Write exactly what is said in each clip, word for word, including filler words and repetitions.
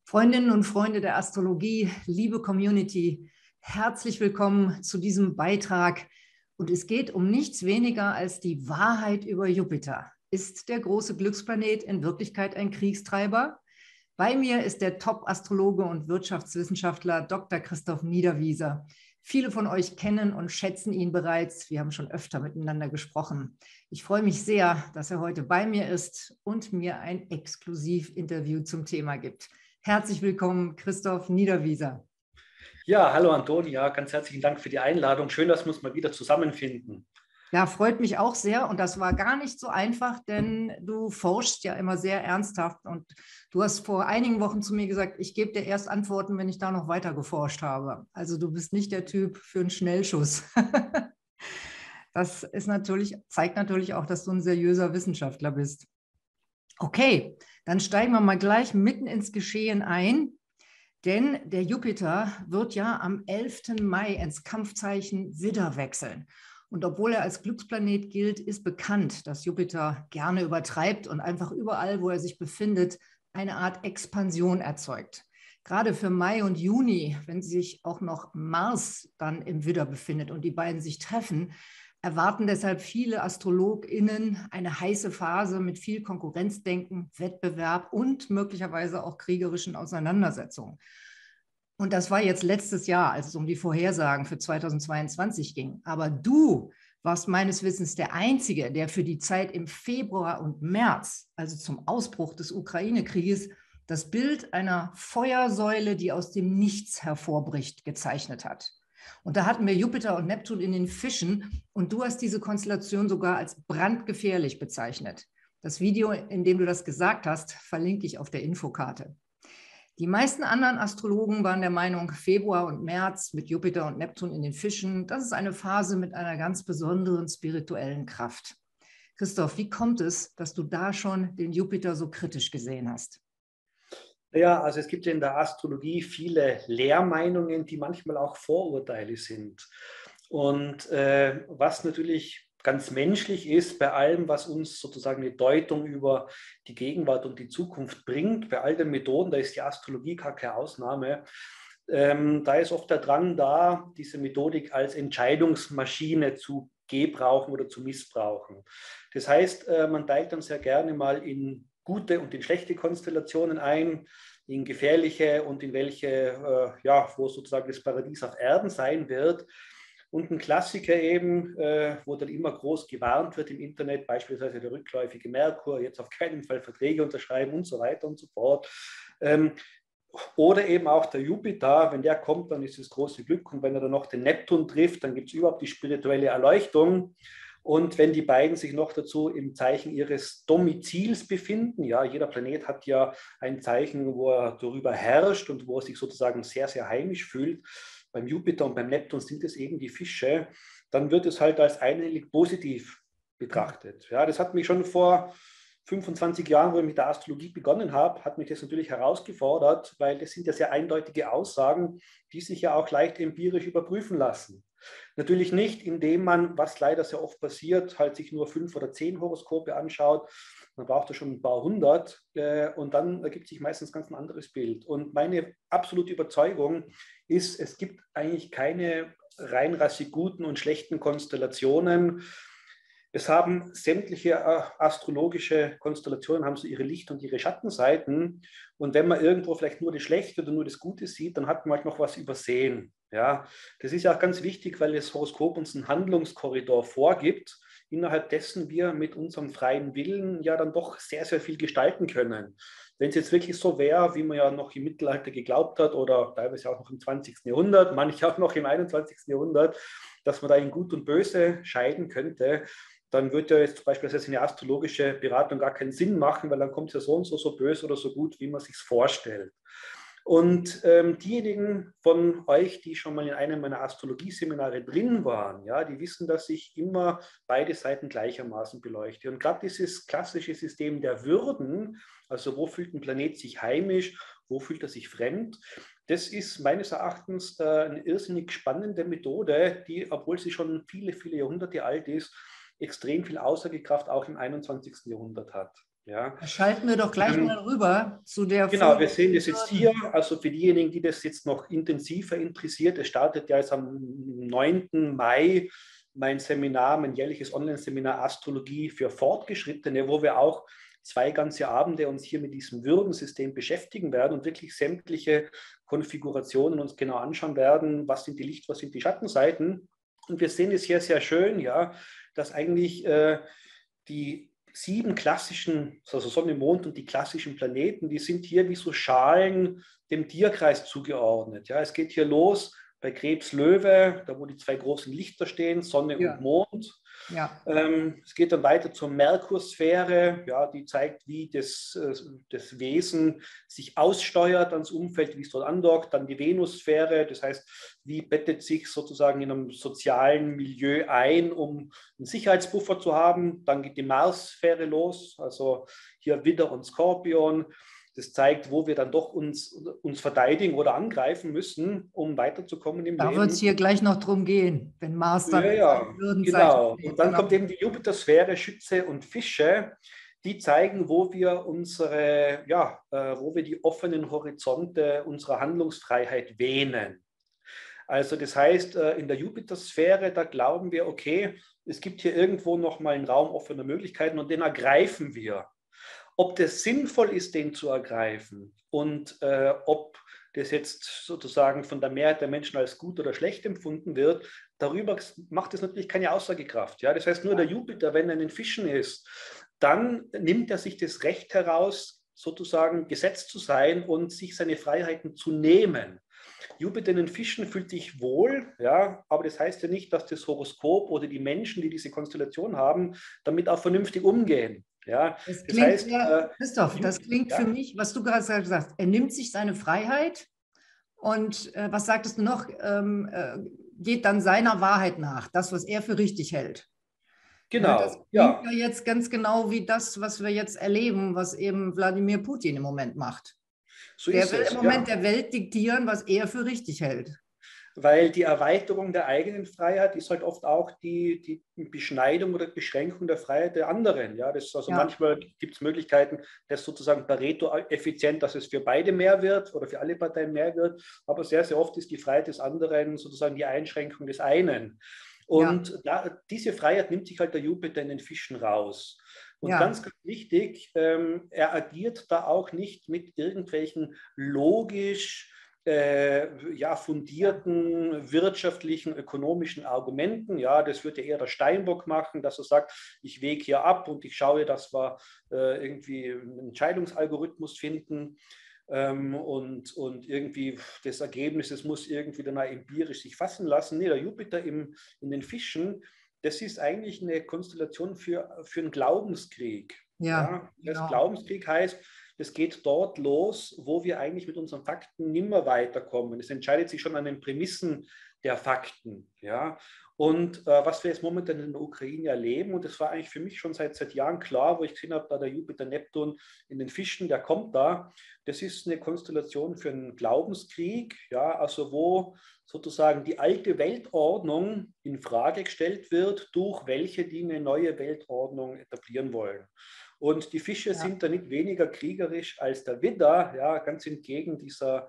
Freundinnen und Freunde der Astrologie, liebe Community, herzlich willkommen zu diesem Beitrag. Und es geht um nichts weniger als die Wahrheit über Jupiter. Ist der große Glücksplanet in Wirklichkeit ein Kriegstreiber? Bei mir ist der Top-Astrologe und Wirtschaftswissenschaftler Doktor Christoph Niederwieser. Viele von euch kennen und schätzen ihn bereits. Wir haben schon öfter miteinander gesprochen. Ich freue mich sehr, dass er heute bei mir ist und mir ein Exklusivinterview zum Thema gibt. Herzlich willkommen, Christoph Niederwieser. Ja, hallo Antonia, ganz herzlichen Dank für die Einladung. Schön, dass wir uns mal wieder zusammenfinden. Ja, freut mich auch sehr und das war gar nicht so einfach, denn du forschst ja immer sehr ernsthaft und du hast vor einigen Wochen zu mir gesagt, ich gebe dir erst Antworten, wenn ich da noch weiter geforscht habe. Also du bist nicht der Typ für einen Schnellschuss. Das ist natürlich, zeigt natürlich auch, dass du ein seriöser Wissenschaftler bist. Okay, dann steigen wir mal gleich mitten ins Geschehen ein, denn der Jupiter wird ja am elften Mai ins Kampfzeichen Widder wechseln. Und obwohl er als Glücksplanet gilt, ist bekannt, dass Jupiter gerne übertreibt und einfach überall, wo er sich befindet, eine Art Expansion erzeugt. Gerade für Mai und Juni, wenn sich auch noch Mars dann im Widder befindet und die beiden sich treffen, erwarten deshalb viele AstrologInnen eine heiße Phase mit viel Konkurrenzdenken, Wettbewerb und möglicherweise auch kriegerischen Auseinandersetzungen. Und das war jetzt letztes Jahr, als es um die Vorhersagen für zweitausendzweiundzwanzig ging. Aber du warst meines Wissens der Einzige, der für die Zeit im Februar und März, also zum Ausbruch des Ukraine-Krieges, das Bild einer Feuersäule, die aus dem Nichts hervorbricht, gezeichnet hat. Und da hatten wir Jupiter und Neptun in den Fischen und du hast diese Konstellation sogar als brandgefährlich bezeichnet. Das Video, in dem du das gesagt hast, verlinke ich auf der Infokarte. Die meisten anderen Astrologen waren der Meinung, Februar und März mit Jupiter und Neptun in den Fischen, das ist eine Phase mit einer ganz besonderen spirituellen Kraft. Christoph, wie kommt es, dass du da schon den Jupiter so kritisch gesehen hast? Ja, also es gibt ja in der Astrologie viele Lehrmeinungen, die manchmal auch Vorurteile sind. Und äh, was natürlich ganz menschlich ist bei allem, was uns sozusagen eine Deutung über die Gegenwart und die Zukunft bringt, bei all den Methoden, da ist die Astrologie gar keine Ausnahme, ähm, da ist oft der Drang da, diese Methodik als Entscheidungsmaschine zu gebrauchen oder zu missbrauchen. Das heißt, äh, man teilt dann sehr gerne mal in gute und in schlechte Konstellationen ein, in gefährliche und in welche, äh, ja, wo sozusagen das Paradies auf Erden sein wird. Und ein Klassiker eben, äh, wo dann immer groß gewarnt wird im Internet, beispielsweise der rückläufige Merkur, jetzt auf keinen Fall Verträge unterschreiben und so weiter und so fort. Ähm, oder eben auch der Jupiter, wenn der kommt, dann ist es große Glück. Und wenn er dann noch den Neptun trifft, dann gibt es überhaupt die spirituelle Erleuchtung. Und wenn die beiden sich noch dazu im Zeichen ihres Domizils befinden, ja, jeder Planet hat ja ein Zeichen, wo er darüber herrscht und wo er sich sozusagen sehr, sehr heimisch fühlt. Beim Jupiter und beim Neptun sind es eben die Fische. Dann wird es halt als einhellig positiv betrachtet. Ja, das hat mich schon vor fünfundzwanzig Jahren, wo ich mit der Astrologie begonnen habe, hat mich das natürlich herausgefordert, weil das sind ja sehr eindeutige Aussagen, die sich ja auch leicht empirisch überprüfen lassen. Natürlich nicht, indem man, was leider sehr oft passiert, halt sich nur fünf oder zehn Horoskope anschaut. Man braucht ja schon ein paar hundert äh, und dann ergibt sich meistens ganz ein anderes Bild. Und meine absolute Überzeugung ist, es gibt eigentlich keine reinrassig guten und schlechten Konstellationen. Es haben sämtliche äh, astrologische Konstellationen haben so ihre Licht- und ihre Schattenseiten. Und wenn man irgendwo vielleicht nur das Schlechte oder nur das Gute sieht, dann hat man halt noch was übersehen. Ja, das ist ja auch ganz wichtig, weil das Horoskop uns einen Handlungskorridor vorgibt, innerhalb dessen wir mit unserem freien Willen ja dann doch sehr, sehr viel gestalten können. Wenn es jetzt wirklich so wäre, wie man ja noch im Mittelalter geglaubt hat oder teilweise auch noch im zwanzigsten Jahrhundert, manche auch noch im einundzwanzigsten Jahrhundert, dass man da in Gut und Böse scheiden könnte, dann würde ja jetzt zum Beispiel eine astrologische Beratung gar keinen Sinn machen, weil dann kommt es ja so und so, so böse oder so gut, wie man sich vorstellt. Und ähm, diejenigen von euch, die schon mal in einem meiner Astrologie-Seminare drin waren, ja, die wissen, dass ich immer beide Seiten gleichermaßen beleuchte. Und gerade dieses klassische System der Würden, also wo fühlt ein Planet sich heimisch, wo fühlt er sich fremd, das ist meines Erachtens äh, eine irrsinnig spannende Methode, die, obwohl sie schon viele, viele Jahrhunderte alt ist, extrem viel Aussagekraft auch im einundzwanzigsten Jahrhundert hat. Ja. Schalten wir doch gleich ähm, mal rüber zu der Genau, Folie. wir sehen das jetzt hier. Also für diejenigen, die das jetzt noch intensiver interessiert, es startet ja jetzt am neunten Mai mein Seminar, mein jährliches Online-Seminar Astrologie für Fortgeschrittene, wo wir auch zwei ganze Abende uns hier mit diesem Würdensystem beschäftigen werden und wirklich sämtliche Konfigurationen uns genau anschauen werden. Was sind die Licht-, was sind die Schattenseiten? Und wir sehen es hier sehr schön, ja, dass eigentlich äh, die sieben klassischen, also Sonne, Mond und die klassischen Planeten, die sind hier wie so Schalen dem Tierkreis zugeordnet. Ja, es geht hier los bei Krebs Löwe, da wo die zwei großen Lichter stehen, Sonne Ja. und Mond. Ja. Ähm, es geht dann weiter zur Merkursphäre, ja, die zeigt, wie das, äh, das Wesen sich aussteuert ans Umfeld, wie es dort andockt. Dann die Venussphäre, das heißt, wie bettet sich sozusagen in einem sozialen Milieu ein, um einen Sicherheitsbuffer zu haben. Dann geht die Marssphäre los, also hier Widder und Skorpion. Das zeigt, wo wir dann doch uns, uns verteidigen oder angreifen müssen, um weiterzukommen im Da Leben. wird es hier gleich noch drum gehen, wenn Mars dann Ja, ja, genau. Und dann genau. kommt eben die Jupiter-Sphäre, Schütze und Fische, die zeigen, wo wir unsere, ja, äh, wo wir die offenen Horizonte unserer Handlungsfreiheit wähnen. Also das heißt, äh, in der Jupiter-Sphäre, da glauben wir, okay, es gibt hier irgendwo nochmal einen Raum offener Möglichkeiten und den ergreifen wir. Ob das sinnvoll ist, den zu ergreifen und äh, ob das jetzt sozusagen von der Mehrheit der Menschen als gut oder schlecht empfunden wird, darüber macht es natürlich keine Aussagekraft. Ja? Das heißt, nur der Jupiter, wenn er in den Fischen ist, dann nimmt er sich das Recht heraus, sozusagen gesetzt zu sein und sich seine Freiheiten zu nehmen. Jupiter in den Fischen fühlt sich wohl, ja, aber das heißt ja nicht, dass das Horoskop oder die Menschen, die diese Konstellation haben, damit auch vernünftig umgehen. Ja, das das klingt heißt, sehr, äh, Christoph, das klingt ja, für mich, was du gerade gesagt hast, er nimmt sich seine Freiheit und äh, was sagtest du noch, ähm, äh, geht dann seiner Wahrheit nach, das, was er für richtig hält. Ne, das genau, klingt ja, ja jetzt ganz genau wie das, was wir jetzt erleben, was eben Wladimir Putin im Moment macht. so Der ist will im es, Moment ja. der Welt diktieren, was er für richtig hält. Weil die Erweiterung der eigenen Freiheit ist halt oft auch die, die Beschneidung oder Beschränkung der Freiheit der anderen. Ja, das, also Ja, manchmal gibt es Möglichkeiten, das sozusagen Pareto effizient, dass es für beide mehr wird oder für alle Parteien mehr wird. Aber sehr, sehr oft ist die Freiheit des anderen sozusagen die Einschränkung des einen. ja, Und da, diese Freiheit nimmt sich halt der Jupiter in den Fischen raus. Und ja, ganz, ganz wichtig, ähm, er agiert da auch nicht mit irgendwelchen logisch äh, ja, fundierten wirtschaftlichen, ökonomischen Argumenten. Ja, das wird ja eher der Steinbock machen, dass er sagt, ich wege hier ab und ich schaue, dass wir äh, irgendwie einen Entscheidungsalgorithmus finden. Ähm, und, und irgendwie das Ergebnis, das muss irgendwie dann empirisch sich fassen lassen. Nee, der Jupiter im, in den Fischen, das ist eigentlich eine Konstellation für, für einen Glaubenskrieg. ja, Ja, das genau. Glaubenskrieg heißt, es geht dort los, wo wir eigentlich mit unseren Fakten nimmer weiterkommen. Es entscheidet sich schon an den Prämissen der Fakten. Ja? Und äh, was wir jetzt momentan in der Ukraine erleben, und das war eigentlich für mich schon seit, seit Jahren klar, wo ich gesehen habe, da der Jupiter Neptun in den Fischen, der kommt da, das ist eine Konstellation für einen Glaubenskrieg, ja, also wo sozusagen die alte Weltordnung in Frage gestellt wird, durch welche die eine neue Weltordnung etablieren wollen. Und die Fische Ja. sind da nicht weniger kriegerisch als der Widder, ja, ganz entgegen dieser,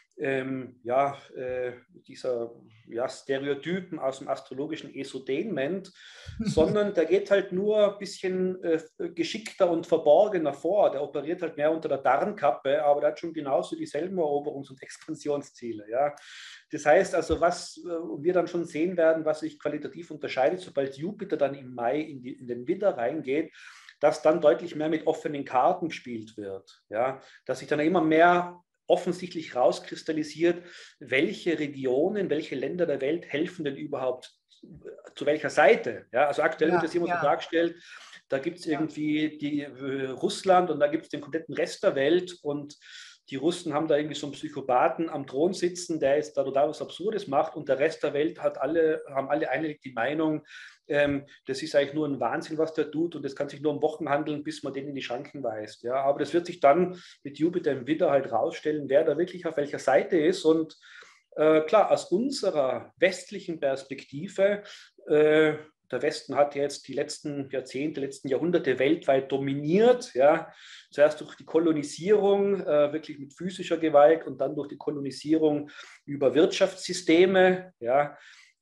ähm, ja, äh, dieser ja, Stereotypen aus dem astrologischen Esotainment, sondern der geht halt nur ein bisschen äh, geschickter und verborgener vor. Der operiert halt mehr unter der Tarnkappe, aber der hat schon genauso dieselben Eroberungs- und Expansionsziele. Ja. Das heißt also, was äh, wir dann schon sehen werden, was sich qualitativ unterscheidet, sobald Jupiter dann im Mai in, die, in den Widder reingeht, dass dann deutlich mehr mit offenen Karten gespielt wird. Ja? Dass sich dann immer mehr offensichtlich rauskristallisiert, welche Regionen, welche Länder der Welt helfen denn überhaupt zu welcher Seite. Ja? Also aktuell wird Ja, das immer ja, so dargestellt, da gibt es ja. irgendwie die, äh, Russland und da gibt es den kompletten Rest der Welt und die Russen haben da irgendwie so einen Psychopathen am Thron sitzen, der jetzt da total was Absurdes macht und der Rest der Welt hat alle, haben alle einhellig die Meinung, ähm, das ist eigentlich nur ein Wahnsinn, was der tut und das kann sich nur um Wochen handeln, bis man den in die Schranken weist. Ja, aber das wird sich dann mit Jupiter im Widder halt rausstellen, wer da wirklich auf welcher Seite ist und äh, klar, aus unserer westlichen Perspektive äh, Der Westen hat jetzt die letzten Jahrzehnte, letzten Jahrhunderte weltweit dominiert. Ja. Zuerst durch die Kolonisierung, äh, wirklich mit physischer Gewalt und dann durch die Kolonisierung über Wirtschaftssysteme. Ja.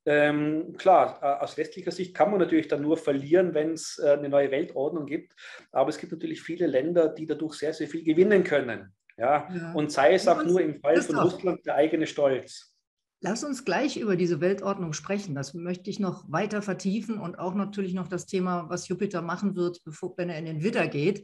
Ähm, klar, äh, aus westlicher Sicht kann man natürlich dann nur verlieren, wenn es äh, eine neue Weltordnung gibt. Aber es gibt natürlich viele Länder, die dadurch sehr, sehr viel gewinnen können. Ja. Ja. Und sei es auch nur im Fall von Christoph, Russland der eigene Stolz. lass uns gleich über diese Weltordnung sprechen. Das möchte ich noch weiter vertiefen und auch natürlich noch das Thema, was Jupiter machen wird, bevor, wenn er in den Widder geht.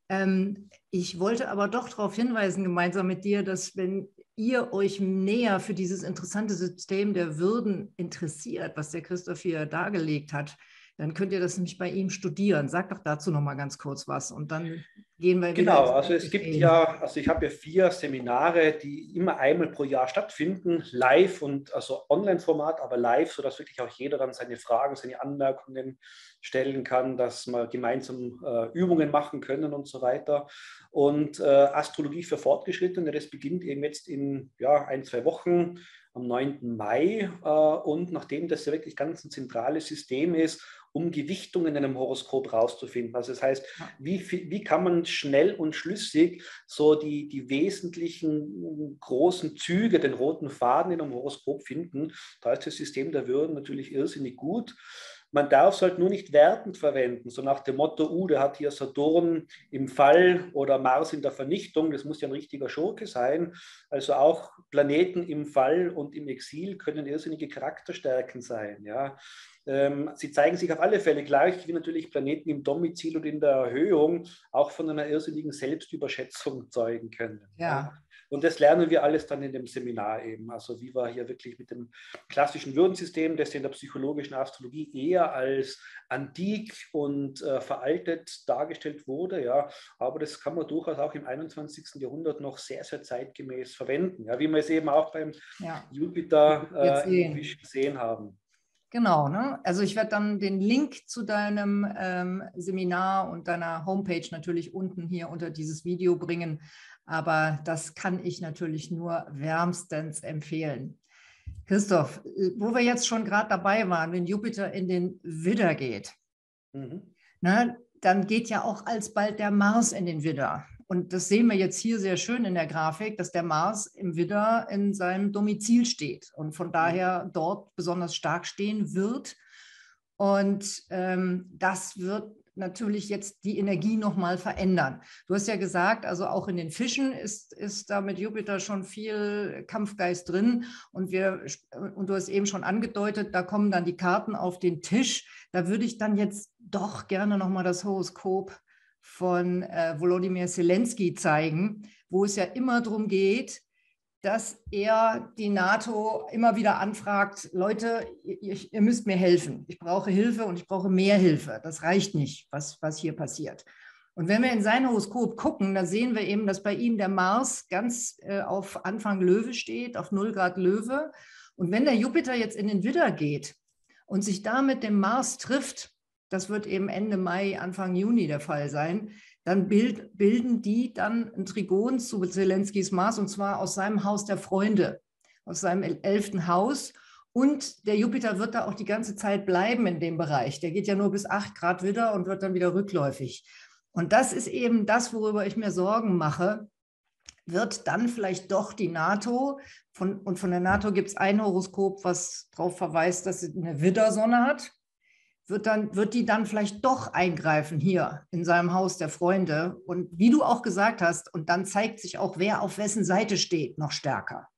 Ähm, ich wollte aber doch darauf hinweisen, gemeinsam mit dir, dass wenn ihr euch näher für dieses interessante System der Würden interessiert, was der Christoph hier dargelegt hat, dann könnt ihr das nämlich bei ihm studieren. Sag doch dazu noch mal ganz kurz was und dann gehen wir wieder. Genau, also es gibt ja, also ich habe ja vier Seminare, die immer einmal pro Jahr stattfinden, live und also Online-Format, aber live, sodass wirklich auch jeder dann seine Fragen, seine Anmerkungen stellen kann, dass wir gemeinsam äh, Übungen machen können und so weiter. Und äh, Astrologie für Fortgeschrittene, das beginnt eben jetzt in ja, ein, zwei Wochen am neunten Mai. Äh, und nachdem das ja wirklich ganz ein zentrales System ist, um Gewichtungen in einem Horoskop rauszufinden. Also das heißt, wie, wie kann man schnell und schlüssig so die, die wesentlichen großen Züge, den roten Faden in einem Horoskop finden. Da ist das System der Würden natürlich irrsinnig gut. Man darf es halt nur nicht wertend verwenden, so nach dem Motto, uh, der hat hier Saturn im Fall oder Mars in der Vernichtung, das muss ja ein richtiger Schurke sein. Also auch Planeten im Fall und im Exil können irrsinnige Charakterstärken sein. Ja. Ähm, sie zeigen sich auf alle Fälle gleich, wie natürlich Planeten im Domizil und in der Erhöhung auch von einer irrsinnigen Selbstüberschätzung zeugen können. Ja. Ja. Und das lernen wir alles dann in dem Seminar eben. Also wie wir hier wirklich mit dem klassischen Würdensystem, das in der psychologischen Astrologie eher als antik und äh, veraltet dargestellt wurde. Ja. Aber das kann man durchaus auch im einundzwanzigsten Jahrhundert noch sehr, sehr zeitgemäß verwenden. Ja. Wie wir es eben auch beim ja. Jupiter äh, im Fisch gesehen haben. Genau, ne? Also ich werde dann den Link zu deinem ähm, Seminar und deiner Homepage natürlich unten hier unter dieses Video bringen, aber das kann ich natürlich nur wärmstens empfehlen. Christoph, wo wir jetzt schon gerade dabei waren, wenn Jupiter in den Widder geht, mhm. ne, dann geht ja auch alsbald der Mars in den Widder. Und das sehen wir jetzt hier sehr schön in der Grafik, dass der Mars im Widder in seinem Domizil steht und von daher dort besonders stark stehen wird. Und ähm, das wird natürlich jetzt die Energie nochmal verändern. Du hast ja gesagt, also auch in den Fischen ist, ist da mit Jupiter schon viel Kampfgeist drin. Und, wir, und du hast eben schon angedeutet, da kommen dann die Karten auf den Tisch. Da würde ich dann jetzt doch gerne nochmal das Horoskop von äh, Volodymyr Zelensky zeigen, wo es ja immer darum geht, dass er die NATO immer wieder anfragt, Leute, ihr, ihr müsst mir helfen. Ich brauche Hilfe und ich brauche mehr Hilfe. Das reicht nicht, was, was hier passiert. Und wenn wir in sein Horoskop gucken, da sehen wir eben, dass bei ihm der Mars ganz äh, auf Anfang Löwe steht, auf null Grad Löwe. Und wenn der Jupiter jetzt in den Widder geht und sich da mit dem Mars trifft, das wird eben Ende Mai, Anfang Juni der Fall sein, dann bild, bilden die dann ein Trigon zu Zelenskys Mars und zwar aus seinem Haus der Freunde, aus seinem elften Haus. Und der Jupiter wird da auch die ganze Zeit bleiben in dem Bereich. Der geht ja nur bis acht Grad Widder und wird dann wieder rückläufig. Und das ist eben das, worüber ich mir Sorgen mache. Wird dann vielleicht doch die NATO, von, und von der NATO gibt es ein Horoskop, was darauf verweist, dass sie eine Widdersonne hat. Wird, dann, wird die dann vielleicht doch eingreifen hier in seinem Haus der Freunde. Und wie du auch gesagt hast, und dann zeigt sich auch, wer auf wessen Seite steht, noch stärker.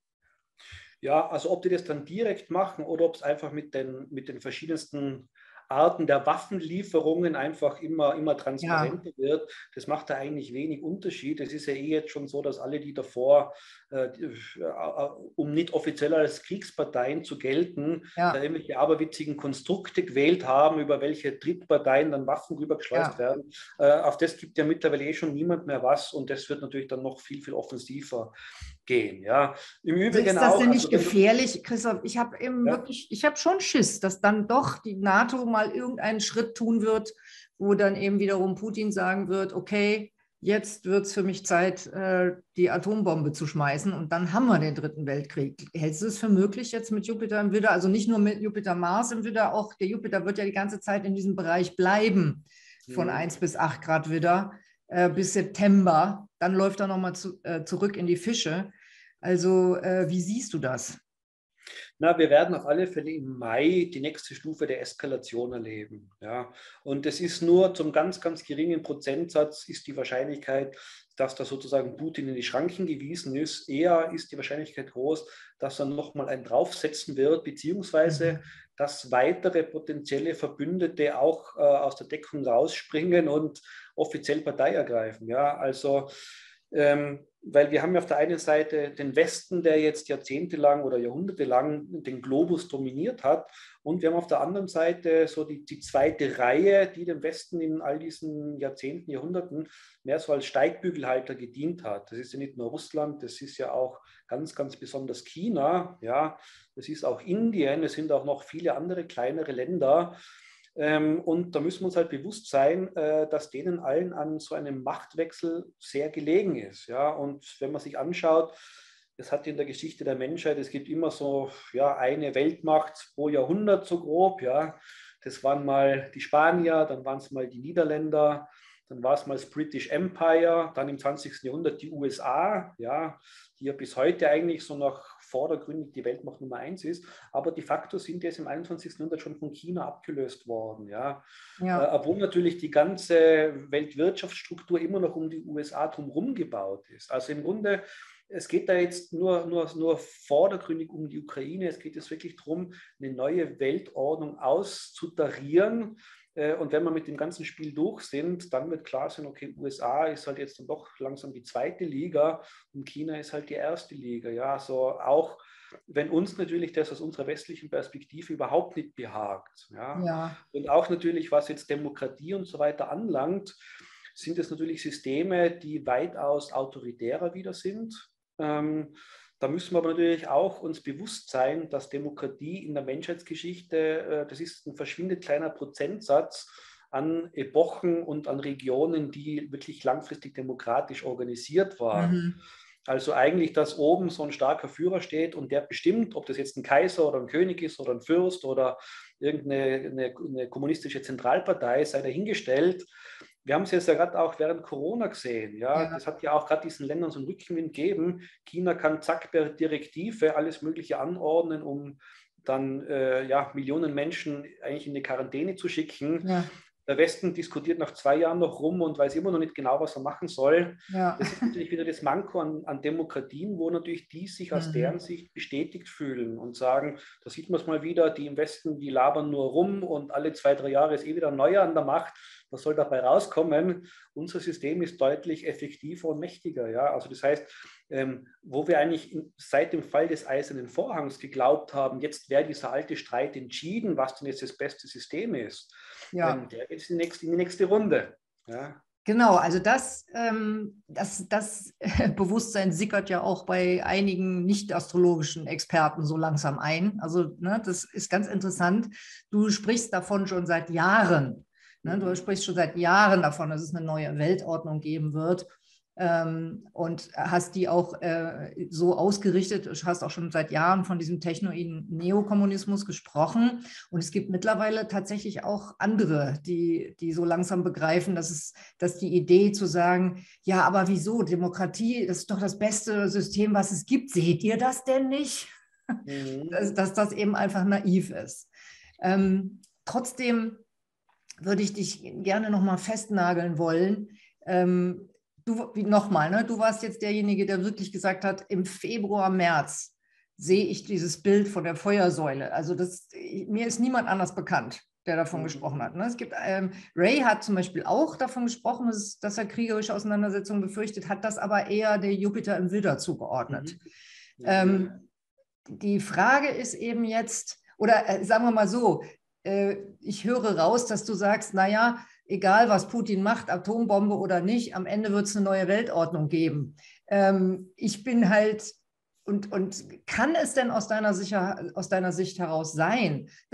Ja, also ob die das dann direkt machen oder ob es einfach mit den, mit den verschiedensten Arten der Waffenlieferungen einfach immer, immer transparenter ja. wird, das macht da eigentlich wenig Unterschied. Es ist ja eh jetzt schon so, dass alle, die davor, äh, um nicht offiziell als Kriegsparteien zu gelten, ja. da irgendwelche aberwitzigen Konstrukte gewählt haben, über welche Drittparteien dann Waffen rübergeschleust ja. werden. Äh, auf das gibt ja mittlerweile eh schon niemand mehr was und das wird natürlich dann noch viel, viel offensiver gehen. Ja. Im Übrigen also ist das auch, denn nicht also, gefährlich, Christoph? Ich habe eben ja. wirklich, ich habe schon Schiss, dass dann doch die NATO mal irgendeinen Schritt tun wird, wo dann eben wiederum Putin sagen wird, okay, jetzt wird es für mich Zeit, äh, die Atombombe zu schmeißen und dann haben wir den dritten Weltkrieg. Hältst du es für möglich jetzt mit Jupiter im Widder? Also nicht nur mit Jupiter-Mars im Widder, auch der Jupiter wird ja die ganze Zeit in diesem Bereich bleiben, von Mhm. eins bis acht Grad Widder, äh, bis September. Dann läuft er nochmal zu, äh, zurück in die Fische. Also äh, wie siehst du das? Na, wir werden auf alle Fälle im Mai die nächste Stufe der Eskalation erleben. Ja. Und es ist nur zum ganz, ganz geringen Prozentsatz ist die Wahrscheinlichkeit, dass da sozusagen Putin in die Schranken gewiesen ist. Eher ist die Wahrscheinlichkeit groß, dass er nochmal einen draufsetzen wird, beziehungsweise Mhm. dass weitere potenzielle Verbündete auch äh, aus der Deckung rausspringen und offiziell Partei ergreifen. Ja. Also ähm, weil wir haben ja auf der einen Seite den Westen, der jetzt jahrzehntelang oder jahrhundertelang den Globus dominiert hat, und wir haben auf der anderen Seite so die, die zweite Reihe, die dem Westen in all diesen Jahrzehnten, Jahrhunderten mehr so als Steigbügelhalter gedient hat. Das ist ja nicht nur Russland, das ist ja auch ganz, ganz besonders China, ja, das ist auch Indien, es sind auch noch viele andere kleinere Länder. Ähm, und da müssen wir uns halt bewusst sein, äh, dass denen allen an so einem Machtwechsel sehr gelegen ist. Ja? Und wenn man sich anschaut, es hat in der Geschichte der Menschheit, es gibt immer so ja, eine Weltmacht pro Jahrhundert so grob. Ja? Das waren mal die Spanier, dann waren es mal die Niederländer, dann war es mal das British Empire, dann im zwanzigsten Jahrhundert die U S A, ja, die ja bis heute eigentlich so noch vordergründig die Weltmacht Nummer eins ist. Aber de facto sind die jetzt im einundzwanzigsten Jahrhundert schon von China abgelöst worden. Ja. Äh, Ja. obwohl natürlich die ganze Weltwirtschaftsstruktur immer noch um die U S A drumherum gebaut ist. Also im Grunde, es geht da jetzt nur, nur, nur vordergründig um die Ukraine. Es geht jetzt wirklich darum, eine neue Weltordnung auszutarieren. Und wenn wir mit dem ganzen Spiel durch sind, dann wird klar sein, okay, U S A ist halt jetzt dann doch langsam die zweite Liga und China ist halt die erste Liga. Ja, so auch wenn uns natürlich das aus unserer westlichen Perspektive überhaupt nicht behagt. Ja. Ja. Und auch natürlich, was jetzt Demokratie und so weiter anlangt, sind es natürlich Systeme, die weitaus autoritärer wieder sind. Ähm, Da müssen wir aber natürlich auch uns bewusst sein, dass Demokratie in der Menschheitsgeschichte, äh, das ist ein verschwindend kleiner Prozentsatz an Epochen und an Regionen, die wirklich langfristig demokratisch organisiert waren. Mhm. Also eigentlich, dass oben so ein starker Führer steht und der bestimmt, ob das jetzt ein Kaiser oder ein König ist oder ein Fürst oder irgendeine eine, eine kommunistische Zentralpartei, sei dahingestellt. Wir haben es jetzt ja gerade auch während Corona gesehen. Ja, Ja. das hat ja auch gerade diesen Ländern so einen Rückenwind gegeben. China kann zack per Direktive alles Mögliche anordnen, um dann äh, ja, Millionen Menschen eigentlich in die Quarantäne zu schicken. Ja. Der Westen diskutiert nach zwei Jahren noch rum und weiß immer noch nicht genau, was er machen soll. Ja. Das ist natürlich wieder das Manko an, an Demokratien, wo natürlich die sich aus deren Mhm. Sicht bestätigt fühlen und sagen, da sieht man es mal wieder, die im Westen, die labern nur rum und alle zwei, drei Jahre ist eh wieder ein Neuer an der Macht. Was soll dabei rauskommen? Unser System ist deutlich effektiver und mächtiger. Ja? Also das heißt, ähm, wo wir eigentlich in, seit dem Fall des Eisernen Vorhangs geglaubt haben, jetzt wäre dieser alte Streit entschieden, was denn jetzt das beste System ist, Ja. ähm, der geht in die nächste, in die nächste Runde. Ja? Genau, also das, ähm, das, das Bewusstsein sickert ja auch bei einigen nicht-astrologischen Experten so langsam ein. Also ne, das ist ganz interessant. Du sprichst davon schon seit Jahren. Ne? Du Mhm. sprichst schon seit Jahren davon, dass es eine neue Weltordnung geben wird. Ähm, und hast die auch äh, so ausgerichtet, hast auch schon seit Jahren von diesem technoiden Neokommunismus gesprochen. Und es gibt mittlerweile tatsächlich auch andere, die, die so langsam begreifen, dass, es, dass die Idee zu sagen, ja, aber wieso? Demokratie, das ist doch das beste System, was es gibt. Seht ihr das denn nicht? Mhm. dass, dass das eben einfach naiv ist. Ähm, trotzdem würde ich dich gerne nochmal festnageln wollen. Ähm, du, nochmal, ne? Du warst jetzt derjenige, der wirklich gesagt hat, im Februar, März sehe ich dieses Bild von der Feuersäule. Also das, mir ist niemand anders bekannt, der davon gesprochen hat. Ne? Es gibt, ähm, Ray hat zum Beispiel auch davon gesprochen, dass, dass er kriegerische Auseinandersetzungen befürchtet hat, das aber eher der Jupiter im Widder zugeordnet. Mhm. Mhm. Ähm, die Frage ist eben jetzt, oder äh, sagen wir mal so, äh, ich höre raus, dass du sagst, naja, egal was Putin macht, Atombombe oder nicht, am Ende wird es eine neue Weltordnung geben. Ähm, ich bin halt, und, und kann es denn aus deiner, Sicher, aus deiner Sicht heraus sein, dass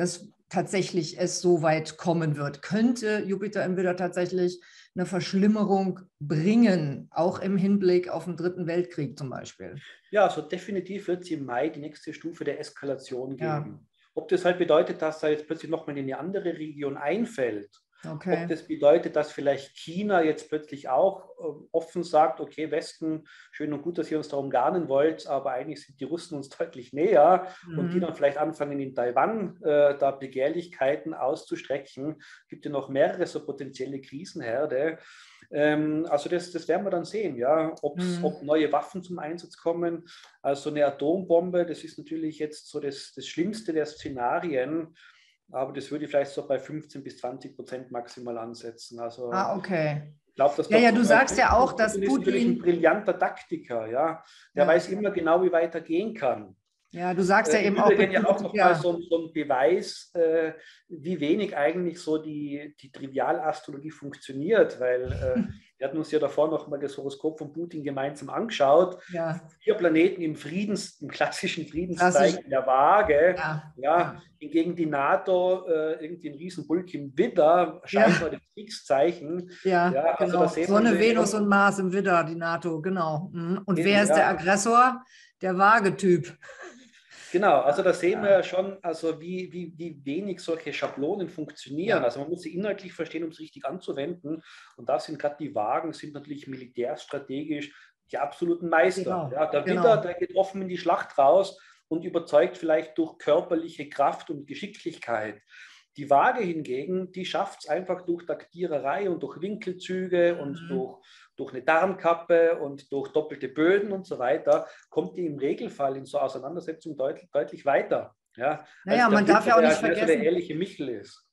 tatsächlich es so weit kommen wird. Könnte Jupiter im Widder tatsächlich eine Verschlimmerung bringen, auch im Hinblick auf den Dritten Weltkrieg zum Beispiel? Ja, also definitiv wird es im Mai die nächste Stufe der Eskalation Ja, geben. Ob das halt bedeutet, dass da jetzt plötzlich nochmal in eine andere Region einfällt, ob okay. das bedeutet, dass vielleicht China jetzt plötzlich auch äh, offen sagt, okay, Westen, schön und gut, dass ihr uns darum garnen wollt, aber eigentlich sind die Russen uns deutlich näher und die Mhm. dann vielleicht anfangen, in Taiwan äh, da Begehrlichkeiten auszustrecken. Gibt ja noch mehrere so potenzielle Krisenherde. Ähm, also das, das werden wir dann sehen, ja, Ob's, Mhm. ob neue Waffen zum Einsatz kommen. Also eine Atombombe, das ist natürlich jetzt so das, das Schlimmste der Szenarien, aber das würde ich vielleicht so bei fünfzehn bis zwanzig Prozent maximal ansetzen. Also Ah, okay. ich glaube, dass Ja, der ja, du äh, sagst ja auch, Putin, dass Putin ist natürlich ein Putin, brillanter Taktiker, ja. Der ja, weiß immer genau, wie weit er gehen kann. ja, du sagst ja Äh, Im eben auch Übrigen mit ja auch Putin, nochmal ja, so, so ein Beweis, äh, wie wenig eigentlich so die, die Trivialastrologie funktioniert, weil äh, wir hatten uns ja davor nochmal das Horoskop von Putin gemeinsam angeschaut. ja, Vier Planeten im Friedens, im klassischen klassisch, Friedenszeichen der Waage. ja, Ja, ja, hingegen die NATO äh, irgendwie ein Riesenbulk im Widder, ja, scheinbar das Kriegszeichen. ja, Ja, also da genau. sehen wir Sonne, natürlich Venus schon und Mars im Widder, die NATO, genau. Mhm. Und wer eben, ist der ja, Aggressor? Der Waage-Typ. genau, also da sehen wir Ja, ja schon, also wie, wie, wie wenig solche Schablonen funktionieren. ja, Also man muss sie inhaltlich verstehen, um es richtig anzuwenden. Und da sind gerade die Wagen, sind natürlich militärstrategisch die absoluten Meister. genau, Ja, der Widder, genau. der geht offen in die Schlacht raus und überzeugt vielleicht durch körperliche Kraft und Geschicklichkeit. Die Waage hingegen, die schafft es einfach durch Taktiererei und durch Winkelzüge und Mhm. durch, durch eine Darmkappe und durch doppelte Böden und so weiter, kommt die im Regelfall in so Auseinandersetzungen deutlich, deutlich weiter, ja, als Naja, der man darf Widder, ja auch der nicht halt mehr so der vergessen, ehrliche Michel ist.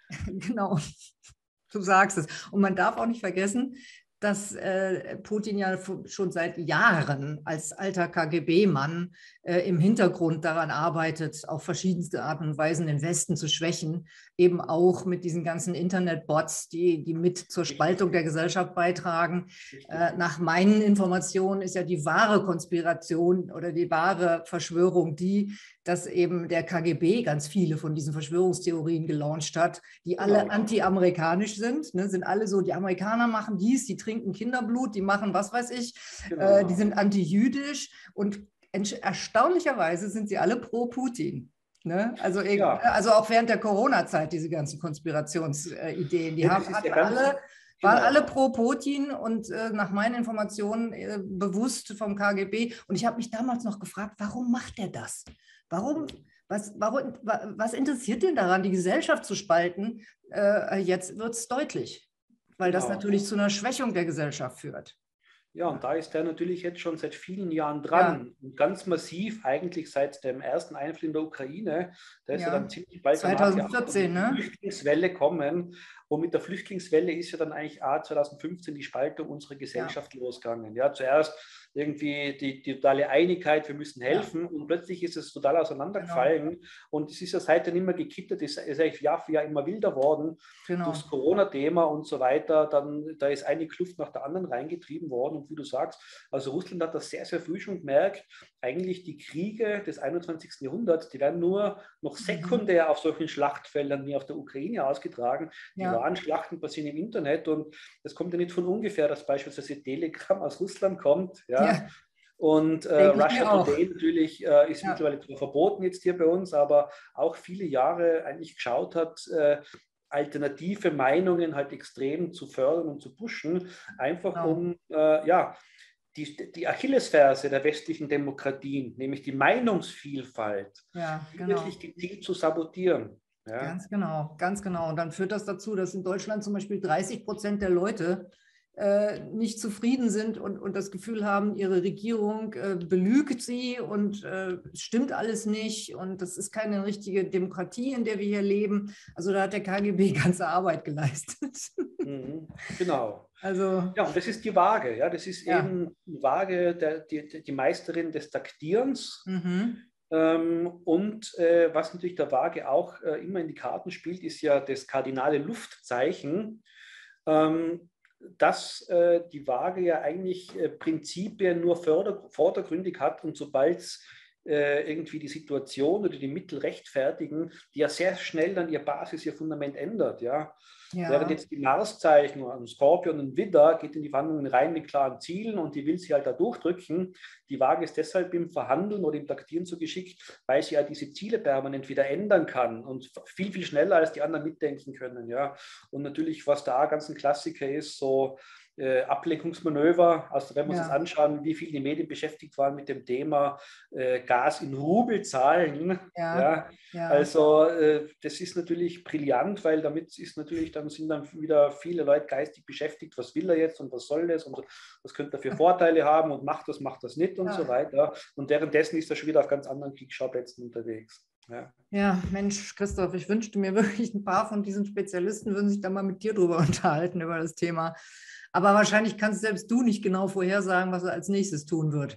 genau, du sagst es. Und man darf auch nicht vergessen, dass äh, Putin ja schon seit Jahren als alter K G B-Mann äh, im Hintergrund daran arbeitet, auf verschiedenste Arten und Weisen den Westen zu schwächen, eben auch mit diesen ganzen Internet-Bots, die, die mit zur Richtig, Spaltung der Gesellschaft beitragen. richtig. Äh, nach meinen Informationen ist ja die wahre Konspiration oder die wahre Verschwörung die, dass eben der K G B ganz viele von diesen Verschwörungstheorien gelauncht hat, die alle Genau, anti-amerikanisch sind, ne, sind alle so, die Amerikaner machen dies, die trinken Kinderblut, die machen was weiß ich, äh, die genau. sind anti-jüdisch und erstaunlicherweise sind sie alle pro Putin. Ne? Also, Ja, also auch während der Corona-Zeit diese ganzen Konspirationsideen, die ja, haben, das ist ja hatten ganz, alle, waren alle genau. pro Putin und äh, nach meinen Informationen äh, bewusst vom K G B. Und ich habe mich damals noch gefragt, warum macht er das? Warum, was, warum, was interessiert den daran, die Gesellschaft zu spalten? Äh, jetzt wird es deutlich, weil das Genau. natürlich zu einer Schwächung der Gesellschaft führt. Ja, und da ist er natürlich jetzt schon seit vielen Jahren Ja, dran und ganz massiv eigentlich seit dem ersten Einfluss in der Ukraine. Da ist er dann ja. ziemlich bald danach ja auch zweitausendvierzehn, mit der ne? Flüchtlingswelle kommen. Und mit der Flüchtlingswelle ist ja dann eigentlich A, zwanzig fünfzehn die Spaltung unserer Ja, Gesellschaft losgegangen. Ja, zuerst irgendwie die, die totale Einigkeit, wir müssen ja, helfen und plötzlich ist es total genau, auseinandergefallen und es ist ja seitdem immer gekittet, es ist eigentlich Jahr für Jahr immer wilder worden durchs genau. Corona-Thema und so weiter. Dann, da ist eine Kluft nach der anderen reingetrieben worden und wie du sagst, also Russland hat das sehr, sehr früh schon gemerkt, eigentlich die Kriege des einundzwanzigsten Jahrhunderts, die werden nur noch Mhm. sekundär auf solchen Schlachtfeldern wie auf der Ukraine ausgetragen. Die Ja, wahren Schlachten passieren im Internet und das kommt ja nicht von ungefähr, dass beispielsweise Telegram aus Russland kommt, ja. ja, Und äh, denke ich Russia mir auch. Today natürlich äh, ist Ja, mittlerweile zwar verboten jetzt hier bei uns, aber auch viele Jahre eigentlich geschaut hat, äh, alternative Meinungen halt extrem zu fördern und zu pushen, einfach genau. um äh, ja, die, die Achillesferse der westlichen Demokratien, nämlich die Meinungsvielfalt, Ja, die wirklich genau. gezielt zu sabotieren. Ja, Ganz genau, ganz genau. Und dann führt das dazu, dass in Deutschland zum Beispiel dreißig Prozent der Leute äh, nicht zufrieden sind und, und das Gefühl haben, ihre Regierung äh, belügt sie und äh, stimmt alles nicht und das ist keine richtige Demokratie, in der wir hier leben. Also da hat der K G B ganze Arbeit geleistet. mhm, genau. Also Ja, und das ist die Waage. Ja, das ist ja, eben die Waage, der, die, die Meisterin des Taktierens. mhm. Ähm, und äh, was natürlich der Waage auch äh, immer in die Karten spielt, ist ja das kardinale Luftzeichen, ähm, dass äh, die Waage ja eigentlich äh, Prinzipien nur förder, vordergründig hat und sobald es äh, irgendwie die Situation oder die Mittel rechtfertigen, die ja sehr schnell dann ihr Basis, ihr Fundament ändert. Ja? Ja. Während jetzt die Marszeichen, ein Skorpion und Widder, geht in die Verhandlungen rein mit klaren Zielen und die will sie halt da durchdrücken. Die Waage ist deshalb im Verhandeln oder im Taktieren so geschickt, weil sie ja diese Ziele permanent wieder ändern kann und viel, viel schneller als die anderen mitdenken können. Ja? Und natürlich, was da ganz ein Klassiker ist, so Äh, Ablenkungsmanöver, also wenn wir uns Ja. das anschauen, wie viel die Medien beschäftigt waren mit dem Thema äh, Gas in Rubel zahlen, Ja. ja, Ja. also äh, das ist natürlich brillant, weil damit ist natürlich, dann sind dann wieder viele Leute geistig beschäftigt, was will er jetzt und was soll das und was könnte er für Vorteile haben und macht das, macht das nicht und Ja. so weiter. Und währenddessen ist er schon wieder auf ganz anderen Kriegsschauplätzen unterwegs. Ja. Ja, Mensch, Christoph, ich wünschte mir wirklich, ein paar von diesen Spezialisten würden sich da mal mit dir drüber unterhalten, über das Thema. Aber wahrscheinlich kannst selbst du nicht genau vorhersagen, was er als nächstes tun wird.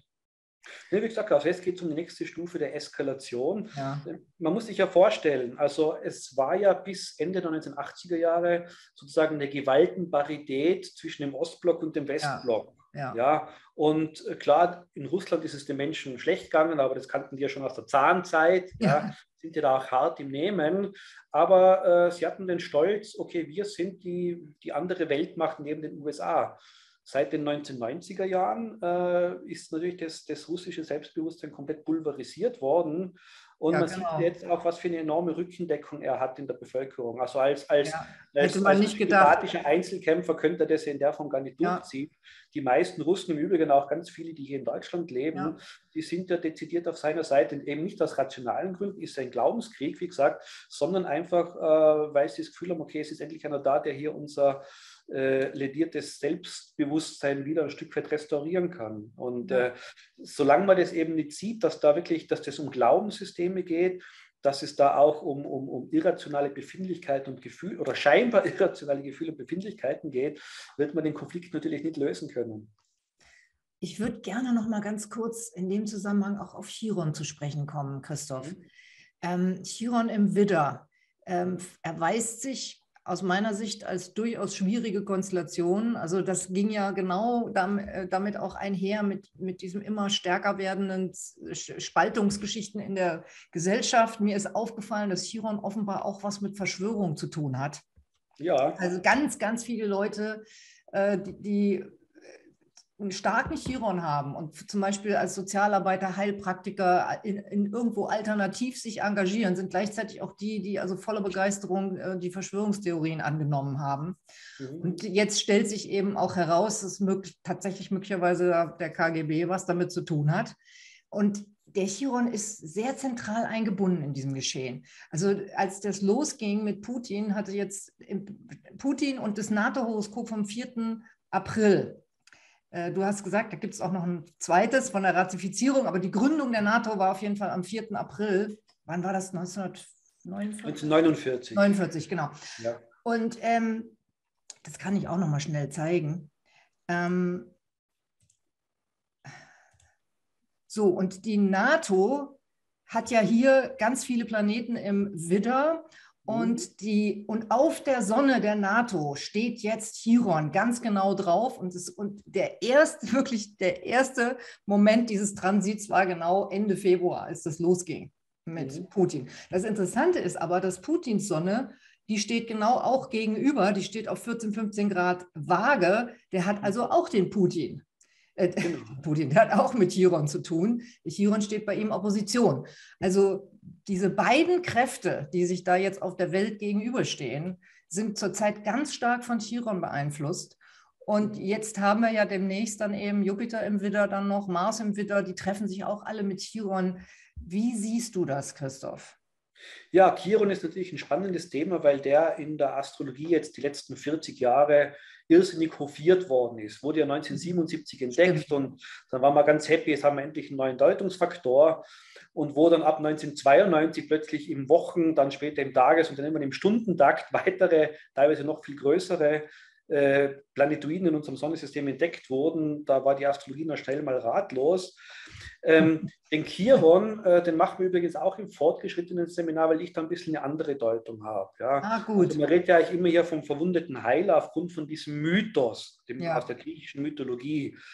Wie gesagt, also jetzt geht es um die nächste Stufe der Eskalation. Ja. Man muss sich ja vorstellen, also es war ja bis Ende der neunzehnhundertachtziger Jahre sozusagen eine Gewaltenparität zwischen dem Ostblock und dem Westblock. Ja. Ja. Ja, und klar, in Russland ist es den Menschen schlecht gegangen, aber das kannten die ja schon aus der Zahnzeit. Ja. Ja, sind ja da auch hart im Nehmen. Aber äh, sie hatten den Stolz, okay, wir sind die, die andere Weltmacht neben den U S A. Seit den neunzehnhundertneunziger Jahren äh, ist natürlich das, das russische Selbstbewusstsein komplett pulverisiert worden. Und ja, man genau. sieht jetzt auch, was für eine enorme Rückendeckung er hat in der Bevölkerung. Also als, als, ja. als, man als nicht gedacht. sympathischer Einzelkämpfer könnte er das in der Form gar nicht ja. durchziehen. Die meisten Russen, im Übrigen auch ganz viele, die hier in Deutschland leben, ja. die sind ja dezidiert auf seiner Seite. Und eben nicht aus rationalen Gründen, ist ein Glaubenskrieg, wie gesagt, sondern einfach, äh, weil sie das Gefühl haben, okay, es ist endlich einer da, der hier unser äh, lediertes Selbstbewusstsein wieder ein Stück weit restaurieren kann. Und ja. äh, solange man das eben nicht sieht, dass da wirklich, dass das um Glaubenssysteme geht, dass es da auch um, um, um irrationale Befindlichkeiten und Gefühle oder scheinbar irrationale Gefühle und Befindlichkeiten geht, wird man den Konflikt natürlich nicht lösen können. Ich würde gerne noch mal ganz kurz in dem Zusammenhang auch auf Chiron zu sprechen kommen, Christoph. Mhm. Ähm, Chiron im Widder ähm, erweist sich aus meiner Sicht als durchaus schwierige Konstellation. Also das ging ja genau damit auch einher mit, mit diesem immer stärker werdenden Spaltungsgeschichten in der Gesellschaft. Mir ist aufgefallen, dass Chiron offenbar auch was mit Verschwörung zu tun hat. Ja. Also ganz, ganz viele Leute, die, die einen starken Chiron haben und zum Beispiel als Sozialarbeiter, Heilpraktiker in, in irgendwo alternativ sich engagieren, sind gleichzeitig auch die, die also voller Begeisterung äh, die Verschwörungstheorien angenommen haben. Mhm. Und jetzt stellt sich eben auch heraus, dass möglich, tatsächlich möglicherweise der K G B was damit zu tun hat. Und der Chiron ist sehr zentral eingebunden in diesem Geschehen. Also als das losging mit Putin, hatte jetzt Putin und das NATO-Horoskop vom vierten April. Du hast gesagt, da gibt es auch noch ein zweites von der Ratifizierung, aber die Gründung der NATO war auf jeden Fall am vierten April. Wann war das? neunzehnhundertneunundvierzig? neunzehnhundertneunundvierzig. neunundvierzig, genau. Ja. Und ähm, das kann ich auch noch mal schnell zeigen. Ähm, so, und die NATO hat ja hier ganz viele Planeten im Widder. Und, die, und auf der Sonne der NATO steht jetzt Chiron ganz genau drauf. Und, das, und der erste, wirklich der erste Moment dieses Transits war genau Ende Februar, als das losging mit mhm. Putin. Das Interessante ist aber, dass Putins Sonne, die steht genau auch gegenüber, die steht auf vierzehn, fünfzehn Grad Waage. Der hat also auch den Putin. Äh, genau. Putin, der hat auch mit Chiron zu tun. Chiron steht bei ihm Opposition. Also diese beiden Kräfte, die sich da jetzt auf der Welt gegenüberstehen, sind zurzeit ganz stark von Chiron beeinflusst. Und jetzt haben wir ja demnächst dann eben Jupiter im Widder, dann noch Mars im Widder, die treffen sich auch alle mit Chiron. Wie siehst du das, Christoph? Ja, Chiron ist natürlich ein spannendes Thema, weil der in der Astrologie jetzt die letzten vierzig Jahre irrsinnig hofiert worden ist. Wurde ja neunzehnhundertsiebenundsiebzig entdeckt. Stimmt. Und dann waren wir ganz happy, jetzt haben wir endlich einen neuen Deutungsfaktor. Und wo dann ab neunzehnhundertzweiundneunzig plötzlich im Wochen, dann später im Tages- und dann immer im Stundentakt weitere, teilweise noch viel größere äh, Planetoiden in unserem Sonnensystem entdeckt wurden, da war die Astrologie noch schnell mal ratlos. Ähm, den Chiron, äh, den machen wir übrigens auch im fortgeschrittenen Seminar, weil ich da ein bisschen eine andere Deutung habe. Ja. Ah, gut. Also man redet ja eigentlich immer hier vom verwundeten Heiler aufgrund von diesem Mythos dem, ja. aus der griechischen Mythologie.